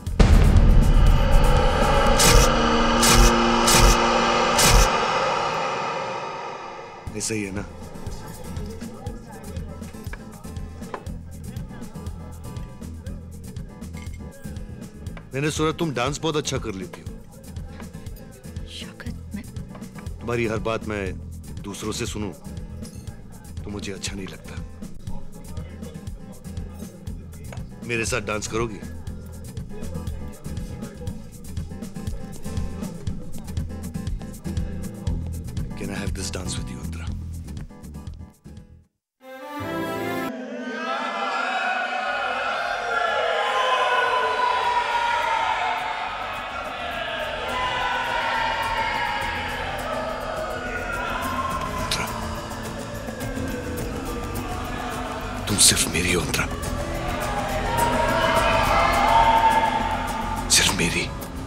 ऐसा ही है ना? मैंने सुना तुम डांस बहुत अच्छा कर लेती हो। तुम्हारी हर बात मैं दूसरों से सुनूं तो मुझे अच्छा नहीं लगता। मेरे साथ डांस करोगी? Can I have this dance with you, Andra? तुम सिर्फ मेरी हो अंतरा, सिर्फ मेरी।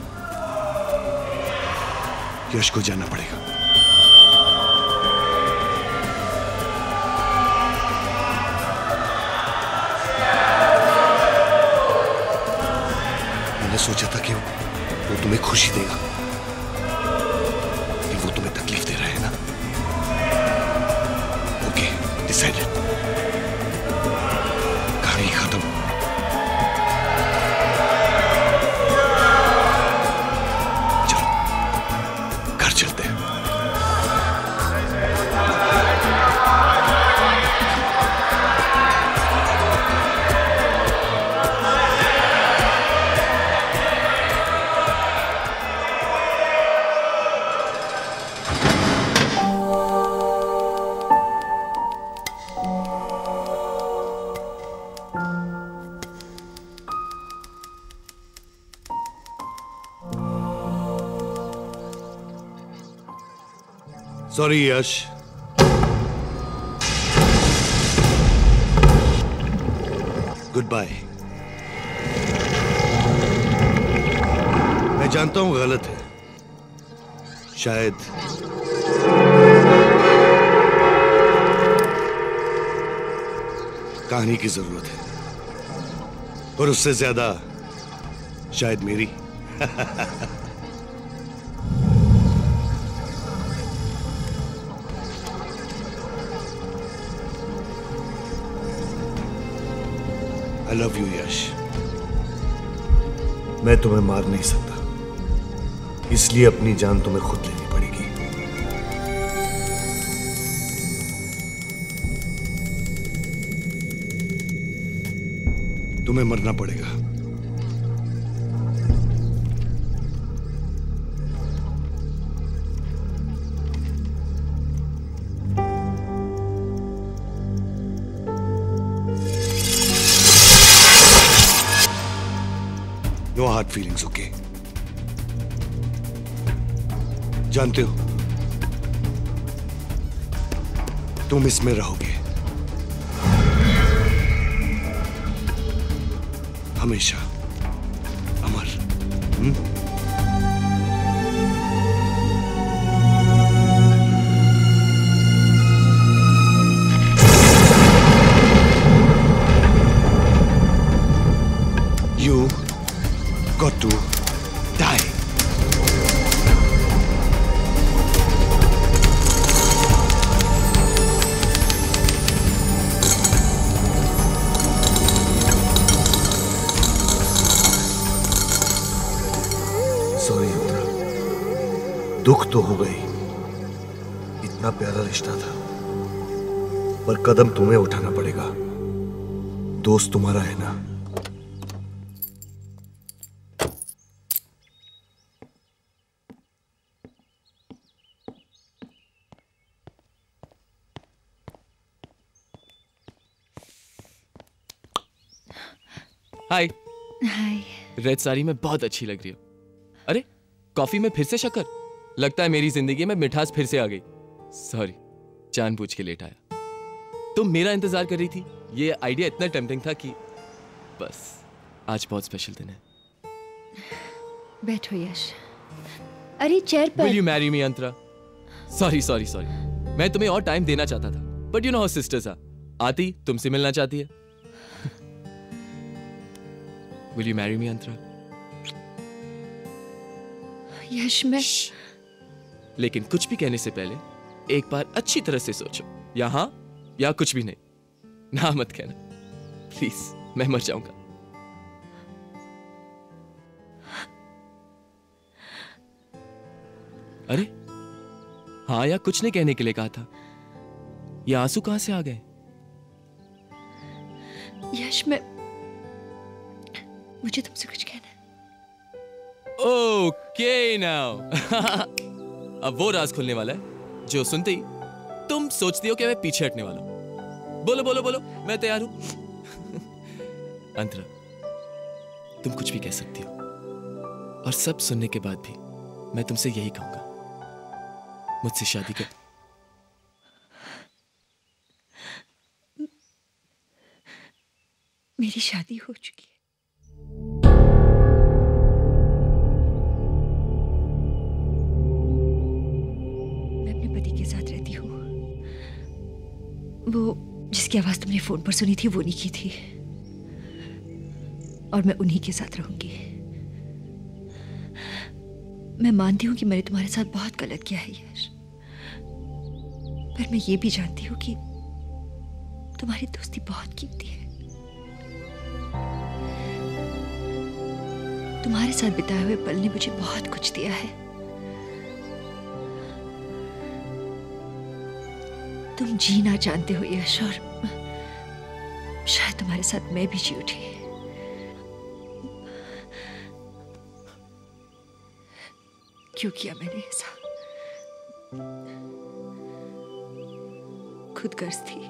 यश को जाना पड़ेगा। मैंने सोचा था कि वो तुम्हें खुशी देगा, लेकिन वो तुम्हें तकलीफ दे रहा है ना। Okay, decided. कहानी खत्म। चलो घर चलते हैं। Sorry Yash, good bye. मैं जानता हूं गलत है, शायद कहानी की जरूरत है, और उससे ज्यादा शायद मेरी। I love you, यश। मैं तुम्हें मार नहीं सकता, इसलिए अपनी जान तुम्हें खुद लेनी पड़ेगी। तुम्हें मरना पड़ेगा। No hard feelings, okay? जानते हो, तुम इसमें रहोगे हमेशा, अमर। You got to die. Sorry, Andra. दुख तो हो गई, इतना प्यारा रिश्ता था, पर कदम तुम्हें उठाना पड़ेगा। दोस्त तुम्हारा है ना? हाय। हाय। रेड साड़ी में बहुत अच्छी लग रही हो। अरे कॉफी में फिर से शक्कर? लगता है मेरी जिंदगी में मिठास फिर से आ गई। सॉरी, जानबूझ के लेट आया। तुम मेरा इंतजार कर रही थी। ये आइडिया इतना टेम्पटिंग था कि बस आज बहुत स्पेशल दिन है। बैठो यश। अरे चेयर पर। Will you marry me, Antara? Sorry sorry sorry, मैं तुम्हें और टाइम देना चाहता था, but you know how sisters are. आती तुमसे मिलना चाहती है। Will you marry me, अंतरा? यश मैं। लेकिन कुछ भी कहने से पहले एक बार अच्छी तरह से सोचो। यहाँ या कुछ भी नहीं। ना मत कहना प्लीज, मैं मर जाऊंगा। अरे हाँ या कुछ नहीं कहने के लिए कहा था। ये आंसू कहां से आ गए? यश मैं, मुझे तुमसे कुछ कहना है। Okay now. अब वो राज खुलने वाला है जो सुनते ही तुम सोचती हो कि मैं पीछे हटने वाला हूं। बोलो बोलो बोलो, मैं तैयार हूं। अंतरा, तुम कुछ भी कह सकती हो, और सब सुनने के बाद भी मैं तुमसे यही कहूंगा, मुझसे शादी कर। मेरी शादी हो चुकी है। मैं अपने पति के साथ रहती हूँ। वो जिसकी आवाज तुमने फोन पर सुनी थी वो नहीं की थी, और मैं उन्हीं के साथ रहूंगी। मैं मानती हूँ कि मैंने तुम्हारे साथ बहुत गलत किया है यश, पर मैं ये भी जानती हूँ कि तुम्हारी दोस्ती बहुत कीमती है। तुम्हारे साथ बिताए हुए पल ने मुझे बहुत कुछ दिया है। तुम जीना जानते हो यश, और शायद तुम्हारे साथ मैं भी जी उठी। क्यों किया मैंने ऐसा? खुदगर्ज थी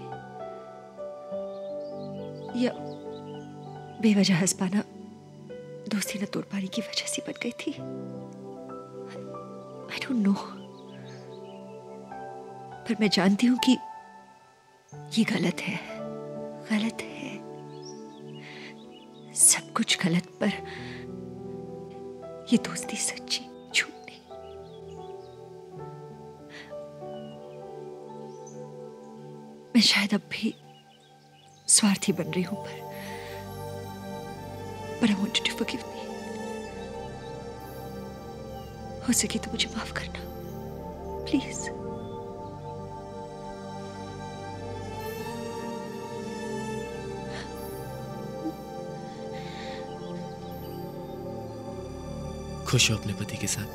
या बेवजह हंस पाना दोस्ती न तोड़ पाने की वजह से बन गई थी? I don't know, पर मैं जानती हूं कि ये गलत है, गलत है, सब कुछ गलत, पर ये दोस्ती सच्ची, झूठी। मैं शायद अब भी स्वार्थी बन रही हूं, पर I want you to forgive me. हो सके तो मुझे माफ करना, प्लीज। खुश हो अपने पति के साथ?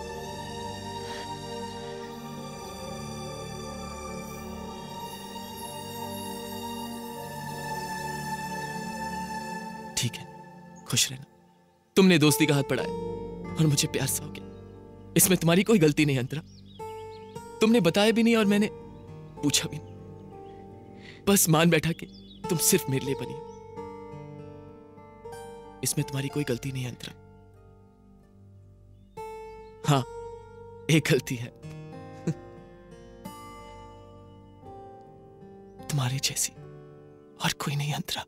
ठीक है, खुश रहना। तुमने दोस्ती का हाथ बढ़ाया और मुझे प्यार सा हो गया। इसमें तुम्हारी कोई गलती नहीं अंतरा। तुमने बताया भी नहीं और मैंने पूछा भी नहीं। बस मान बैठा कि तुम सिर्फ मेरे लिए बनी हो। इसमें तुम्हारी कोई गलती नहीं अंतरा। हाँ, एक गलती है। तुम्हारे जैसी और कोई नहीं अंतरा।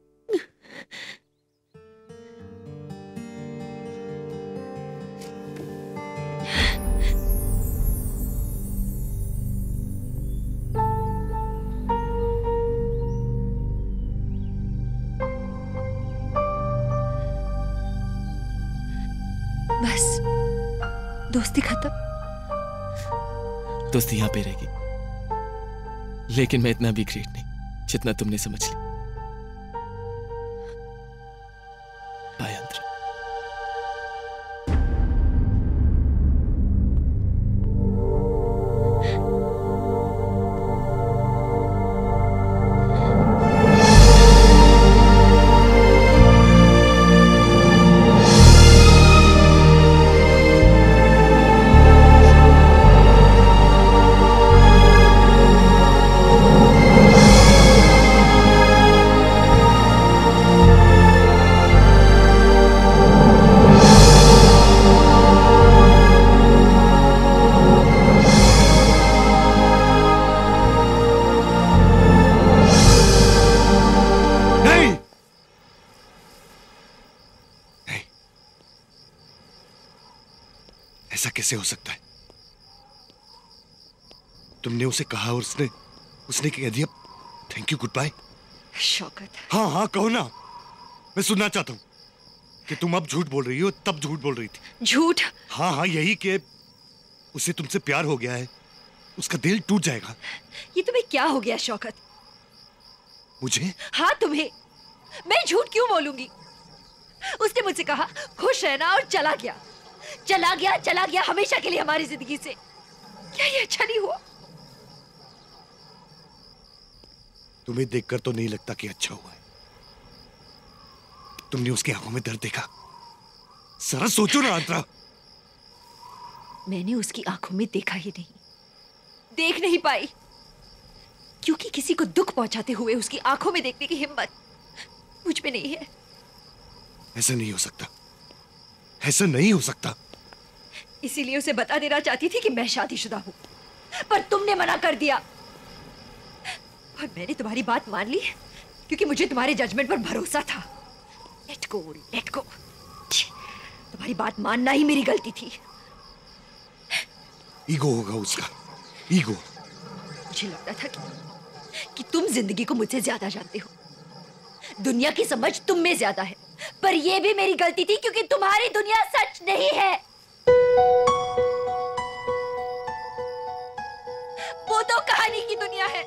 बस दोस्ती खत्म। दोस्ती यहां पे रहेगी, लेकिन मैं इतना भी ग्रेट नहीं जितना तुमने समझ ली। बाय अंतरा। कैसे हो सकता है? तुमने उसे कहा और उसने कह दिया thank you, good bye. Shaukat, हाँ हाँ कहो ना, मैं सुनना चाहता हूँ कि तुम अब झूठ बोल रही हो, तब झूठ बोल रही थी। झूठ? हाँ हाँ, यही कि उसे तुमसे प्यार हो गया है, उसका दिल टूट जाएगा। ये तुम्हें क्या हो गया शौकत? मुझे? हाँ तुम्हें। मैं झूठ क्यों बोलूंगी? उसने मुझसे कहा खुश रहना और चला गया, चला गया, चला गया हमेशा के लिए हमारी जिंदगी से। क्या ये अच्छा नहीं हुआ? तुम्हें देखकर तो नहीं लगता कि अच्छा हुआ है। तुमने उसकी आंखों में दर्द देखा? जरा सोचो ना अंतरा। मैंने उसकी आंखों में देखा ही नहीं, देख नहीं पाई, क्योंकि किसी को दुख पहुंचाते हुए उसकी आंखों में देखने की हिम्मत मुझ में नहीं है। ऐसा नहीं हो सकता, ऐसा नहीं हो सकता। इसीलिए उसे बता देना चाहती थी कि मैं शादीशुदा हूं, पर तुमने मना कर दिया। और मैंने तुम्हारी बात मान ली क्योंकि मुझे तुम्हारे जजमेंट पर भरोसा था। Let go, let go. तुम्हारी बात मानना ही मेरी गलती थी। ईगो होगा उसका, ईगो। मुझे लगता था कि तुम जिंदगी को मुझसे ज्यादा जानते हो, दुनिया की समझ तुम में ज्यादा है, पर यह भी मेरी गलती थी क्योंकि तुम्हारी दुनिया सच नहीं है। वो तो कहानी की दुनिया है।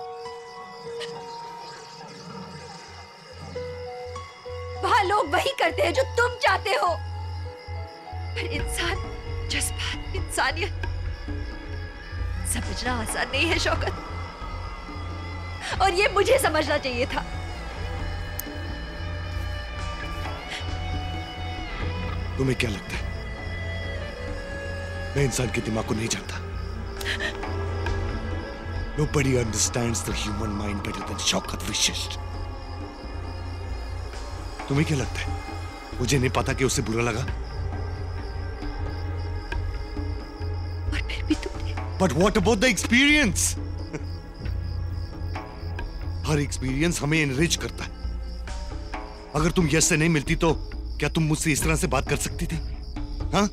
वहां लोग वही करते हैं जो तुम चाहते हो, पर इंसान, जज्बात, इंसानियत समझना आसान नहीं है शौकत, और ये मुझे समझना चाहिए था। तुम्हें क्या लगता है मैं इंसान के दिमाग को नहीं जानता? Nobody understands the human mind better than Shaukat विशिष्ट। तुम्हें क्या लगता है मुझे नहीं पता कि उससे बुरा लगा? और फिर भी तुमने। But what about the experience? हर एक्सपीरियंस हमें एनरिच करता है। अगर तुम यस से नहीं मिलती तो क्या तुम मुझसे इस तरह से बात कर सकती थी? हाँ?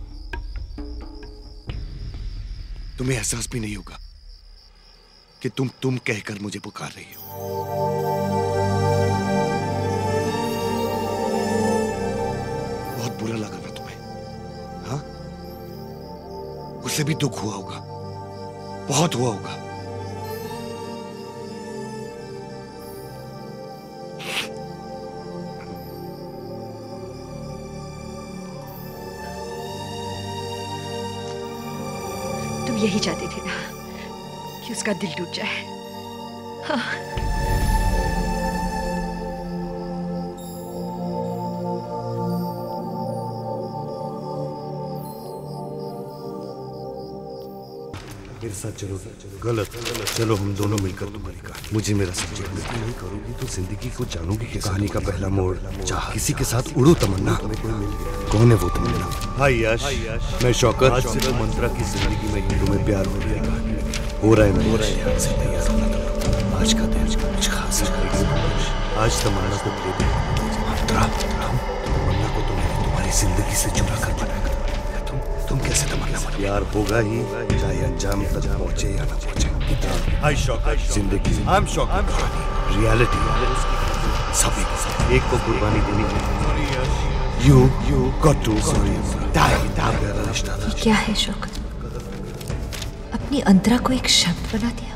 तुम्हें एहसास भी नहीं होगा कि तुम कहकर मुझे पुकार रही हो। बहुत बुरा लगा ना तुम्हें? हाँ? उसे भी दुख हुआ होगा, बहुत हुआ होगा। तुम यही चाहते थे ना कि उसका दिल टूट जाए? हाँ। मेरे साथ चलो। गलत। चलो हम दोनों मिलकर तुम्हारी कहानी। मुझे मेरा सब्जेक्ट नहीं करोगी तो जिंदगी को जानोगी कि कहानी का पहला मोड़ चाह। किसी के साथ उड़ो तमन्ना। कौन है वो तमन्ना? हाय यश, मैं शौकत। आज से तुम मंत्रा की जिंदगी में ही तुम्हें प्यार हो गया। हो रहा है मेरे ध्यान से तैयार होना। आज का दिन कुछ खास है। आज तमन्ना को मंत्रा, तमन्ना को तुम्हारी जिंदगी से चुरा कर बनाएगा। तुम कैसे तमन्ना बनो? प्यार होगा ही, चाहे अंजाम तक पहुंचे या ना पहुंचे। हाय शौकत, जिंदगी I'm शौकत, रियलिटी सभी एक को कुर्बानी देनी है। You got to die। रिश्ता था। क्या है शौकत? अपनी अंतरा को एक शब्द बना दिया।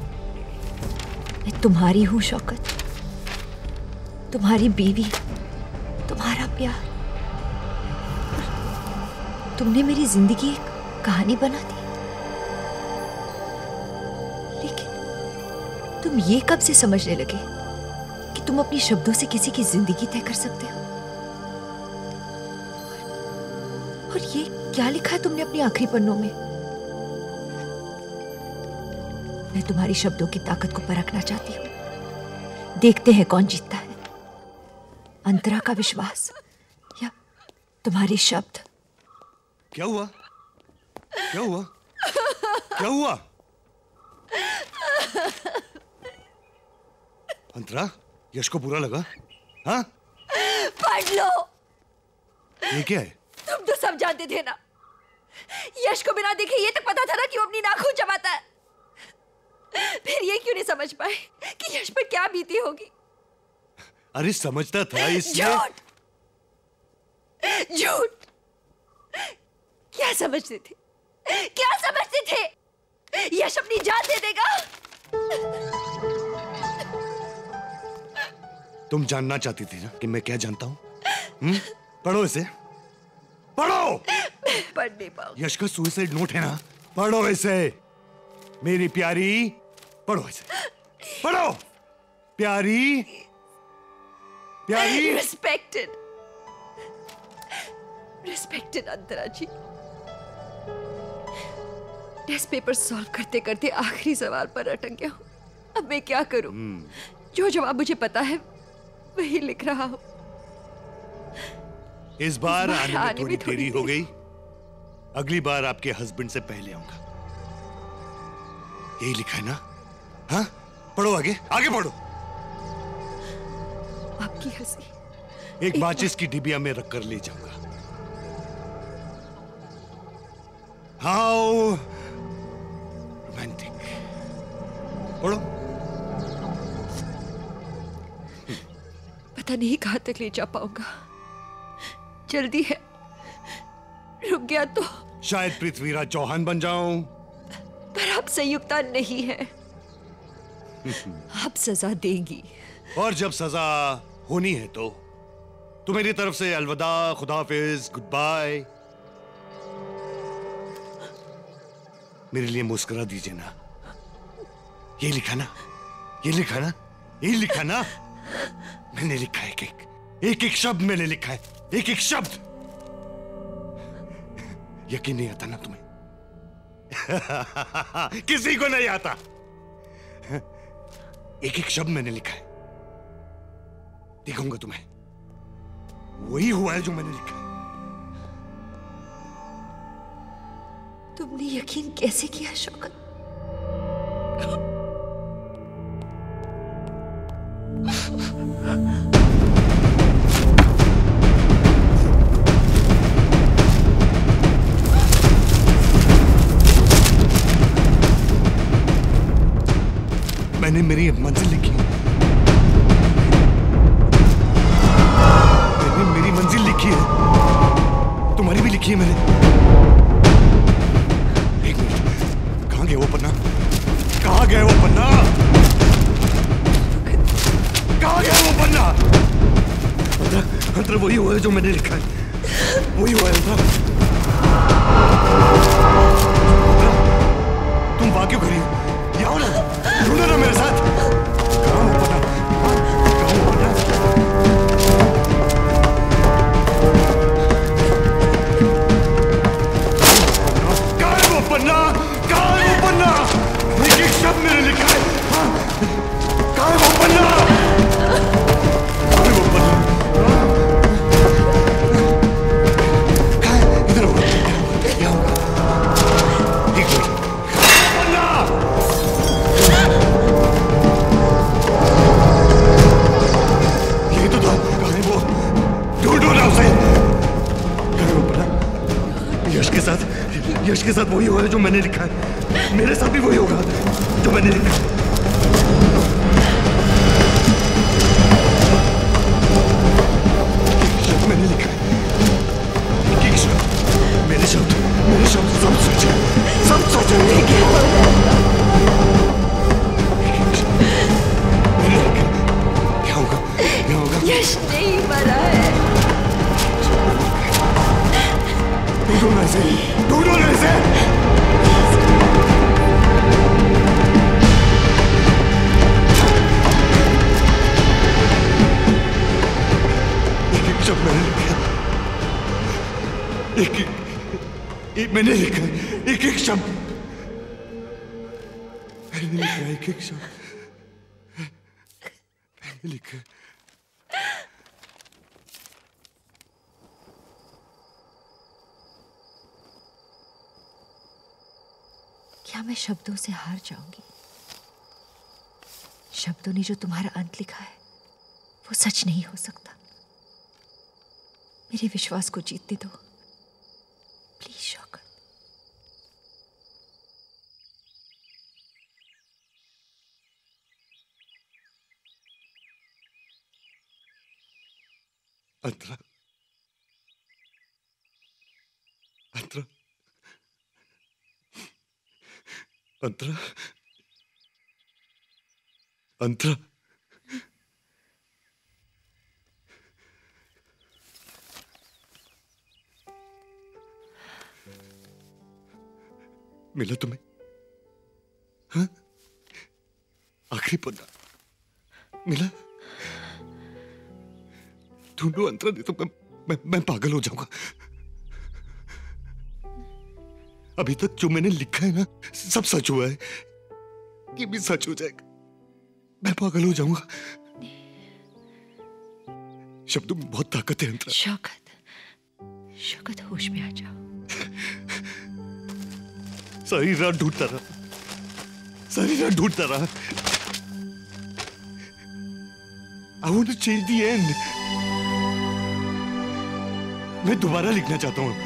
मैं तुम्हारी हूँ शौकत, तुम्हारी बीवी, तुम्हारा प्यार। तुमने मेरी जिंदगी एक कहानी बना दी। लेकिन तुम ये कब से समझने लगे कि तुम अपने शब्दों से किसी की जिंदगी तय कर सकते हो? और ये क्या लिखा है तुमने अपने आखिरी पन्नों में? मैं तुम्हारी शब्दों की ताकत को परखना चाहती हूँ। देखते हैं कौन जीतता है, अंतरा का विश्वास या तुम्हारे शब्द। क्या हुआ? क्या हुआ? क्या हुआ? अंतरा, यश को बुरा लगा? हाँ? पढ़ लो। ये क्या है? तुम तो सब जानते थे ना यश को बिना देखे ये तक पता था ना कि वो अपनी नाखून चबाता है। फिर ये क्यों नहीं समझ पाए कि यश पर क्या बीती होगी? अरे समझता था इसलिए। झूठ झूठ। क्या समझते थे? क्या समझते थे? यश अपनी जान दे देगा? तुम जानना चाहती थी ना कि मैं क्या जानता हूं? पढ़ो इसे, पढ़ो। पढ़ नहीं पाऊंगी। यश का सुसाइड नोट है ना, पढ़ो इसे मेरी प्यारी, पढ़ो इसे, पढ़ो प्यारी प्यारी। Respected Antara ji, test paper solve करते करते आखिरी सवाल पर अटक गया हूँ। अब मैं क्या करूं? जो जवाब मुझे पता है वही लिख रहा हूं। इस बार आने में थोड़ी देरी हो गई, अगली बार आपके हस्बैंड से पहले आऊंगा। यही लिखा है ना? हाँ, पढ़ो आगे, आगे पढ़ो। आपकी हंसी एक माचिस की डिबिया में रखकर ले जाऊंगा। How romantic. पढ़ो। पता नहीं कहां तक ले जा पाऊंगा। जल्दी है, रुक गया तो शायद पृथ्वीराज चौहान बन जाऊं। पर आप संयुक्ता नहीं है। आप सजा देंगी। और जब सजा होनी है तो मेरी तरफ से अलविदा, खुदाफिज, गुड बाय। मेरे लिए मुस्कुरा दीजिए ना। ये लिखा ना, ये लिखा ना, ये लिखा ना। मैंने लिखा है, एक एक शब्द मैंने लिखा है, एक एक शब्द। यकीन नहीं आता ना तुम्हें? किसी को नहीं आता। एक एक शब्द मैंने लिखा है। दिखाऊंगा तुम्हें, वही हुआ है जो मैंने लिखा है। तुमने यकीन कैसे किया शौकत? मैंने मेरी मंजिल लिखी, मैंने मेरी मंजिल लिखी है, तुम्हारी भी लिखी है मैंने। एक मिनट, कहां गया वो पन्ना? कहां गया वो पन्ना? कहां गया वो पन्ना? अंतरा वही हुआ है जो मैंने लिखा है, वही हुआ है अंतरा। तुम वहां क्यों खड़ी हो? आओ ना, ढूंढो ना मेरे साथ। कहां वो पन्ना? कहां वो पन्ना? कहां है वो पन्ना? कहां है वो पन्ना? एक एक शब्द मैंने लिखा है। कहां है वो पन्ना? कहां है वो पन्ना? कहां है? इधर आओ, यहाँ होगा। एक मिनट, पन्ना! यही तो था। कहां है वो? ढूंढो ना उसे। कहां है वो पन्ना? यश के साथ वही हुआ है जो मैंने लिखा है। मेरे साथ भी वही होगा जो मैंने लिखा है। शब्द मैंने लिखा है, एक शब्द, मेरे शब्द सब सच है, सब सच है। क्या होगा? क्या होगा? यश नहीं मरा है। ढूंढो ना इसे, ढूंढो ना इसे। एक शब्द मैंने लिखा, एक मैंने लिखा, एक एक शब्द मैंने लिखा, एक एक शब्द मैंने लिखा। क्या मैं शब्दों से हार जाऊंगी? शब्दों ने जो तुम्हारा अंत लिखा है वो सच नहीं हो सकता। मेरे विश्वास को जीतने दो प्लीज शौकत। अंतरा, अंतरा, अंतरा, अंतरा, मिला तुम्हें? हाँ? आखिरी पन्ना मिला? ढूंढो अंतरा, नहीं तो मैं पागल हो जाऊंगा। अभी तक जो मैंने लिखा है ना, सब सच हुआ है। ये भी सच हो जाएगा, मैं पागल हो जाऊंगा। शब्दों में बहुत ताकत है अंतरा। शौकत, शौकत होश में आ जाओ। सारी रात ढूंढता रहा, सारी रात ढूंढता रहा। I want to change the end. मैं दोबारा लिखना चाहता हूँ।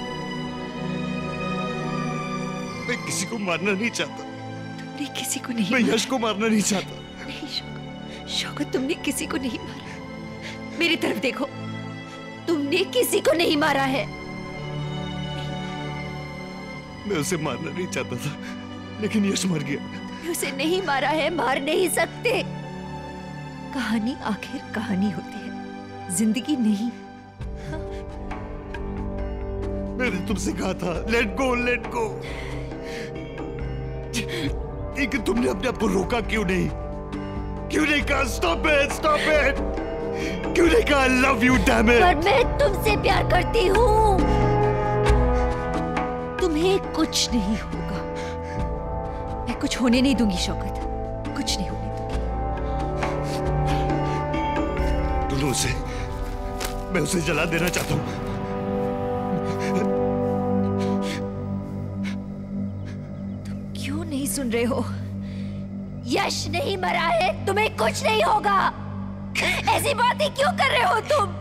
मैं किसी को मारना नहीं चाहता। तुमने किसी को नहीं मैं मारा। यश को मारना नहीं चाहता। नहीं शौकत, शौकत तुमने किसी को नहीं मारा। मेरी तरफ देखो, तुमने किसी को नहीं मारा है। मैं उसे मारना नहीं चाहता था, लेकिन यश मर गया। उसे नहीं मारा है, मार नहीं सकते। कहानी आखिर कहानी होती है, जिंदगी नहीं। मैंने तुमसे कहा था लेट गो, लेट गो। लेकिन तुमने अपने आप को रोका क्यों नहीं? क्यों नहीं कहा स्टॉप इट, स्टॉप इट? क्यों नहीं कहा I love you, damn it? पर मैं तुमसे प्यार करती हूँ। तुम्हें कुछ नहीं होगा। मैं कुछ होने नहीं दूंगी शौकत, कुछ नहीं होने दूंगी। उसे, मैं उसे जला देना चाहता हूँ। तुम क्यों नहीं सुन रहे हो? यश नहीं मरा है, तुम्हें कुछ नहीं होगा। ऐसी बातें क्यों कर रहे हो तुम?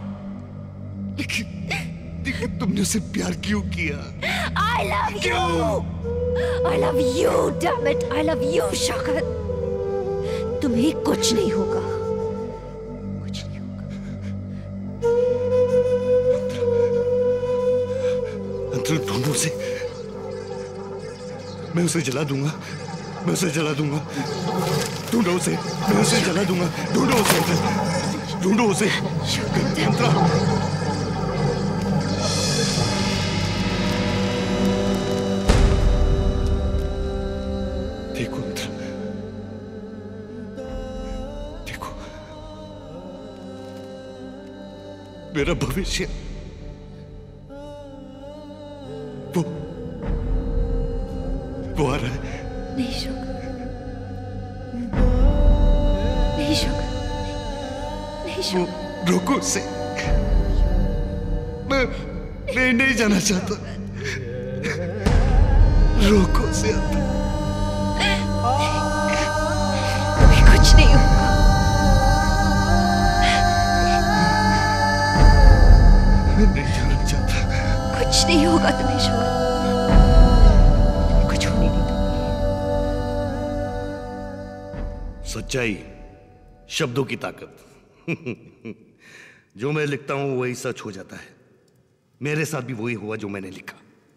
लेकिन तुमने उसे प्यार क्यों किया? I love you. I love you, damn it. I love you, Shaukat. तुम्हें कुछ नहीं होगा, कुछ नहीं होगा। अंतरा, ढूंढो उसे। मैं उसे जला दूंगा, मैं उसे जला दूंगा। ढूंढो उसे, मैं उसे जला दूंगा। ढूंढो उसे, ढूंढो उसे। अंतरा, मेरा भविष्य वो आ रहा है। नहीं शौकत, नहीं शौकत, नहीं शौकत। रोको उसे। मैं नहीं जाना चाहता। रोको उसे। कुछ नहीं होगा। नहीं जाना चाहता। कुछ नहीं होगा तुम्हें शौकत, कुछ होने नहीं दूंगी। सच्चाई, शब्दों की ताकत। जो मैं लिखता हूं वही सच हो जाता है। मेरे साथ भी वही हुआ जो मैंने लिखा।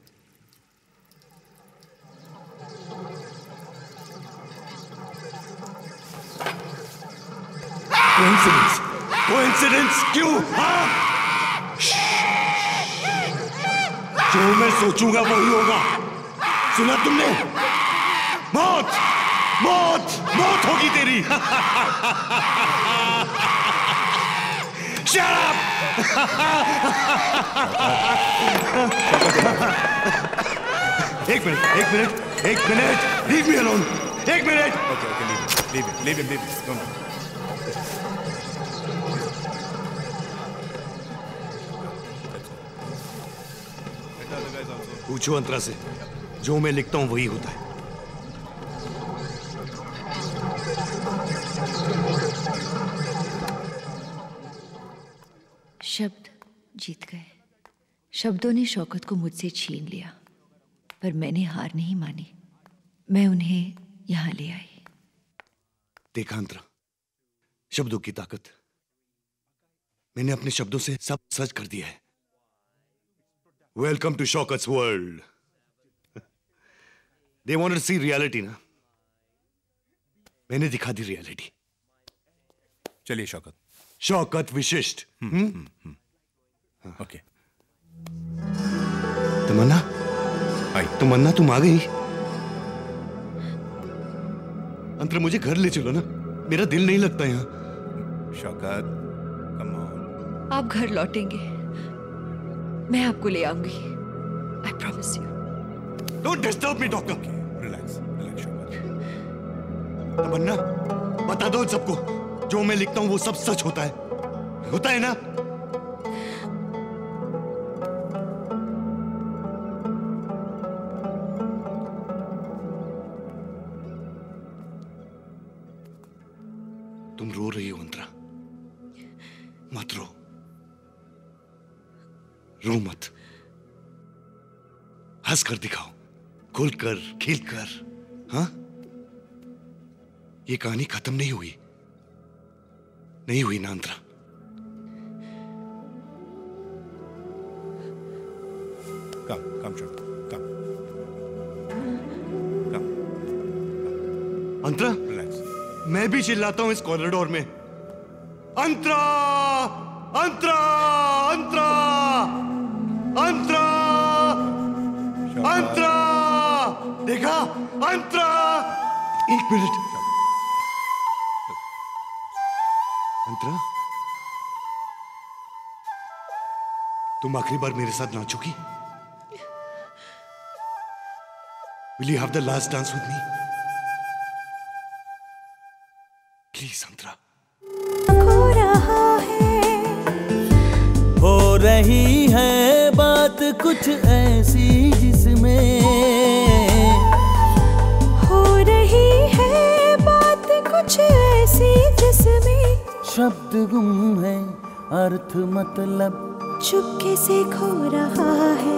कोइंसिडेंस, कोइंसिडेंस क्यों? हाँ? जो मैं सोचूंगा वही होगा। सुना तुमने? मौत, मौत, मौत होगी तेरी। Shut up! एक मिनट, leave me alone. एक minute. Okay, leave him. Don't. पूछो अंतरा से, जो मैं लिखता हूं वही होता है। शब्द जीत गए। शब्दों ने शौकत को मुझसे छीन लिया, पर मैंने हार नहीं मानी। मैं उन्हें यहां ले आई। देखा अंतरा, शब्दों की ताकत। मैंने अपने शब्दों से सब सच कर दिया है। Welcome to Shaukat's world. They wanted to see reality ना, मैंने दिखा दी रियलिटी। चलिए शौकत। शौकत विशिष्ट। ओके। तमन्ना, तमन्ना तुम आ गई। अंतरा मुझे घर ले चलो ना, मेरा दिल नहीं लगता यहाँ। Shaukat, come on. आप घर लौटेंगे, मैं आपको ले आऊंगी। I promise you. Don't disturb me doctor. Relax, relax Shaukat. Tamanna, बता दो सबको, जो मैं लिखता हूँ वो सब सच होता है ना? तुम रो रही हो अंतरा, मत रो, रो मत, हंस कर दिखाओ, खुलकर, खिलकर। हाँ, ये कहानी खत्म नहीं हुई ना अंतरा? कम शौकत, कम। अंतरा, मैं भी चिल्लाता हूं इस कॉरिडोर में, अंतरा, अंतरा, अंतरा, अंतरा, अंतरा, देखा? अंतरा, एक मिनट। अंतरा, तुम आखिरी बार मेरे साथ नाचोगी? Will you have the last dance with me? Please, अंतरा। हो रही है बात कुछ ऐसी जिसमें, हो रही है बात कुछ ऐसी जिसमें शब्द गुम है, अर्थ मतलब चुपके से खो रहा है।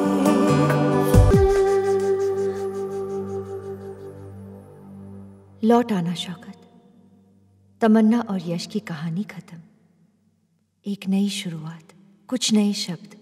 लौट आना शौकत, तमन्ना और यश की कहानी खत्म, एक नई शुरुआत, कुछ नए शब्द,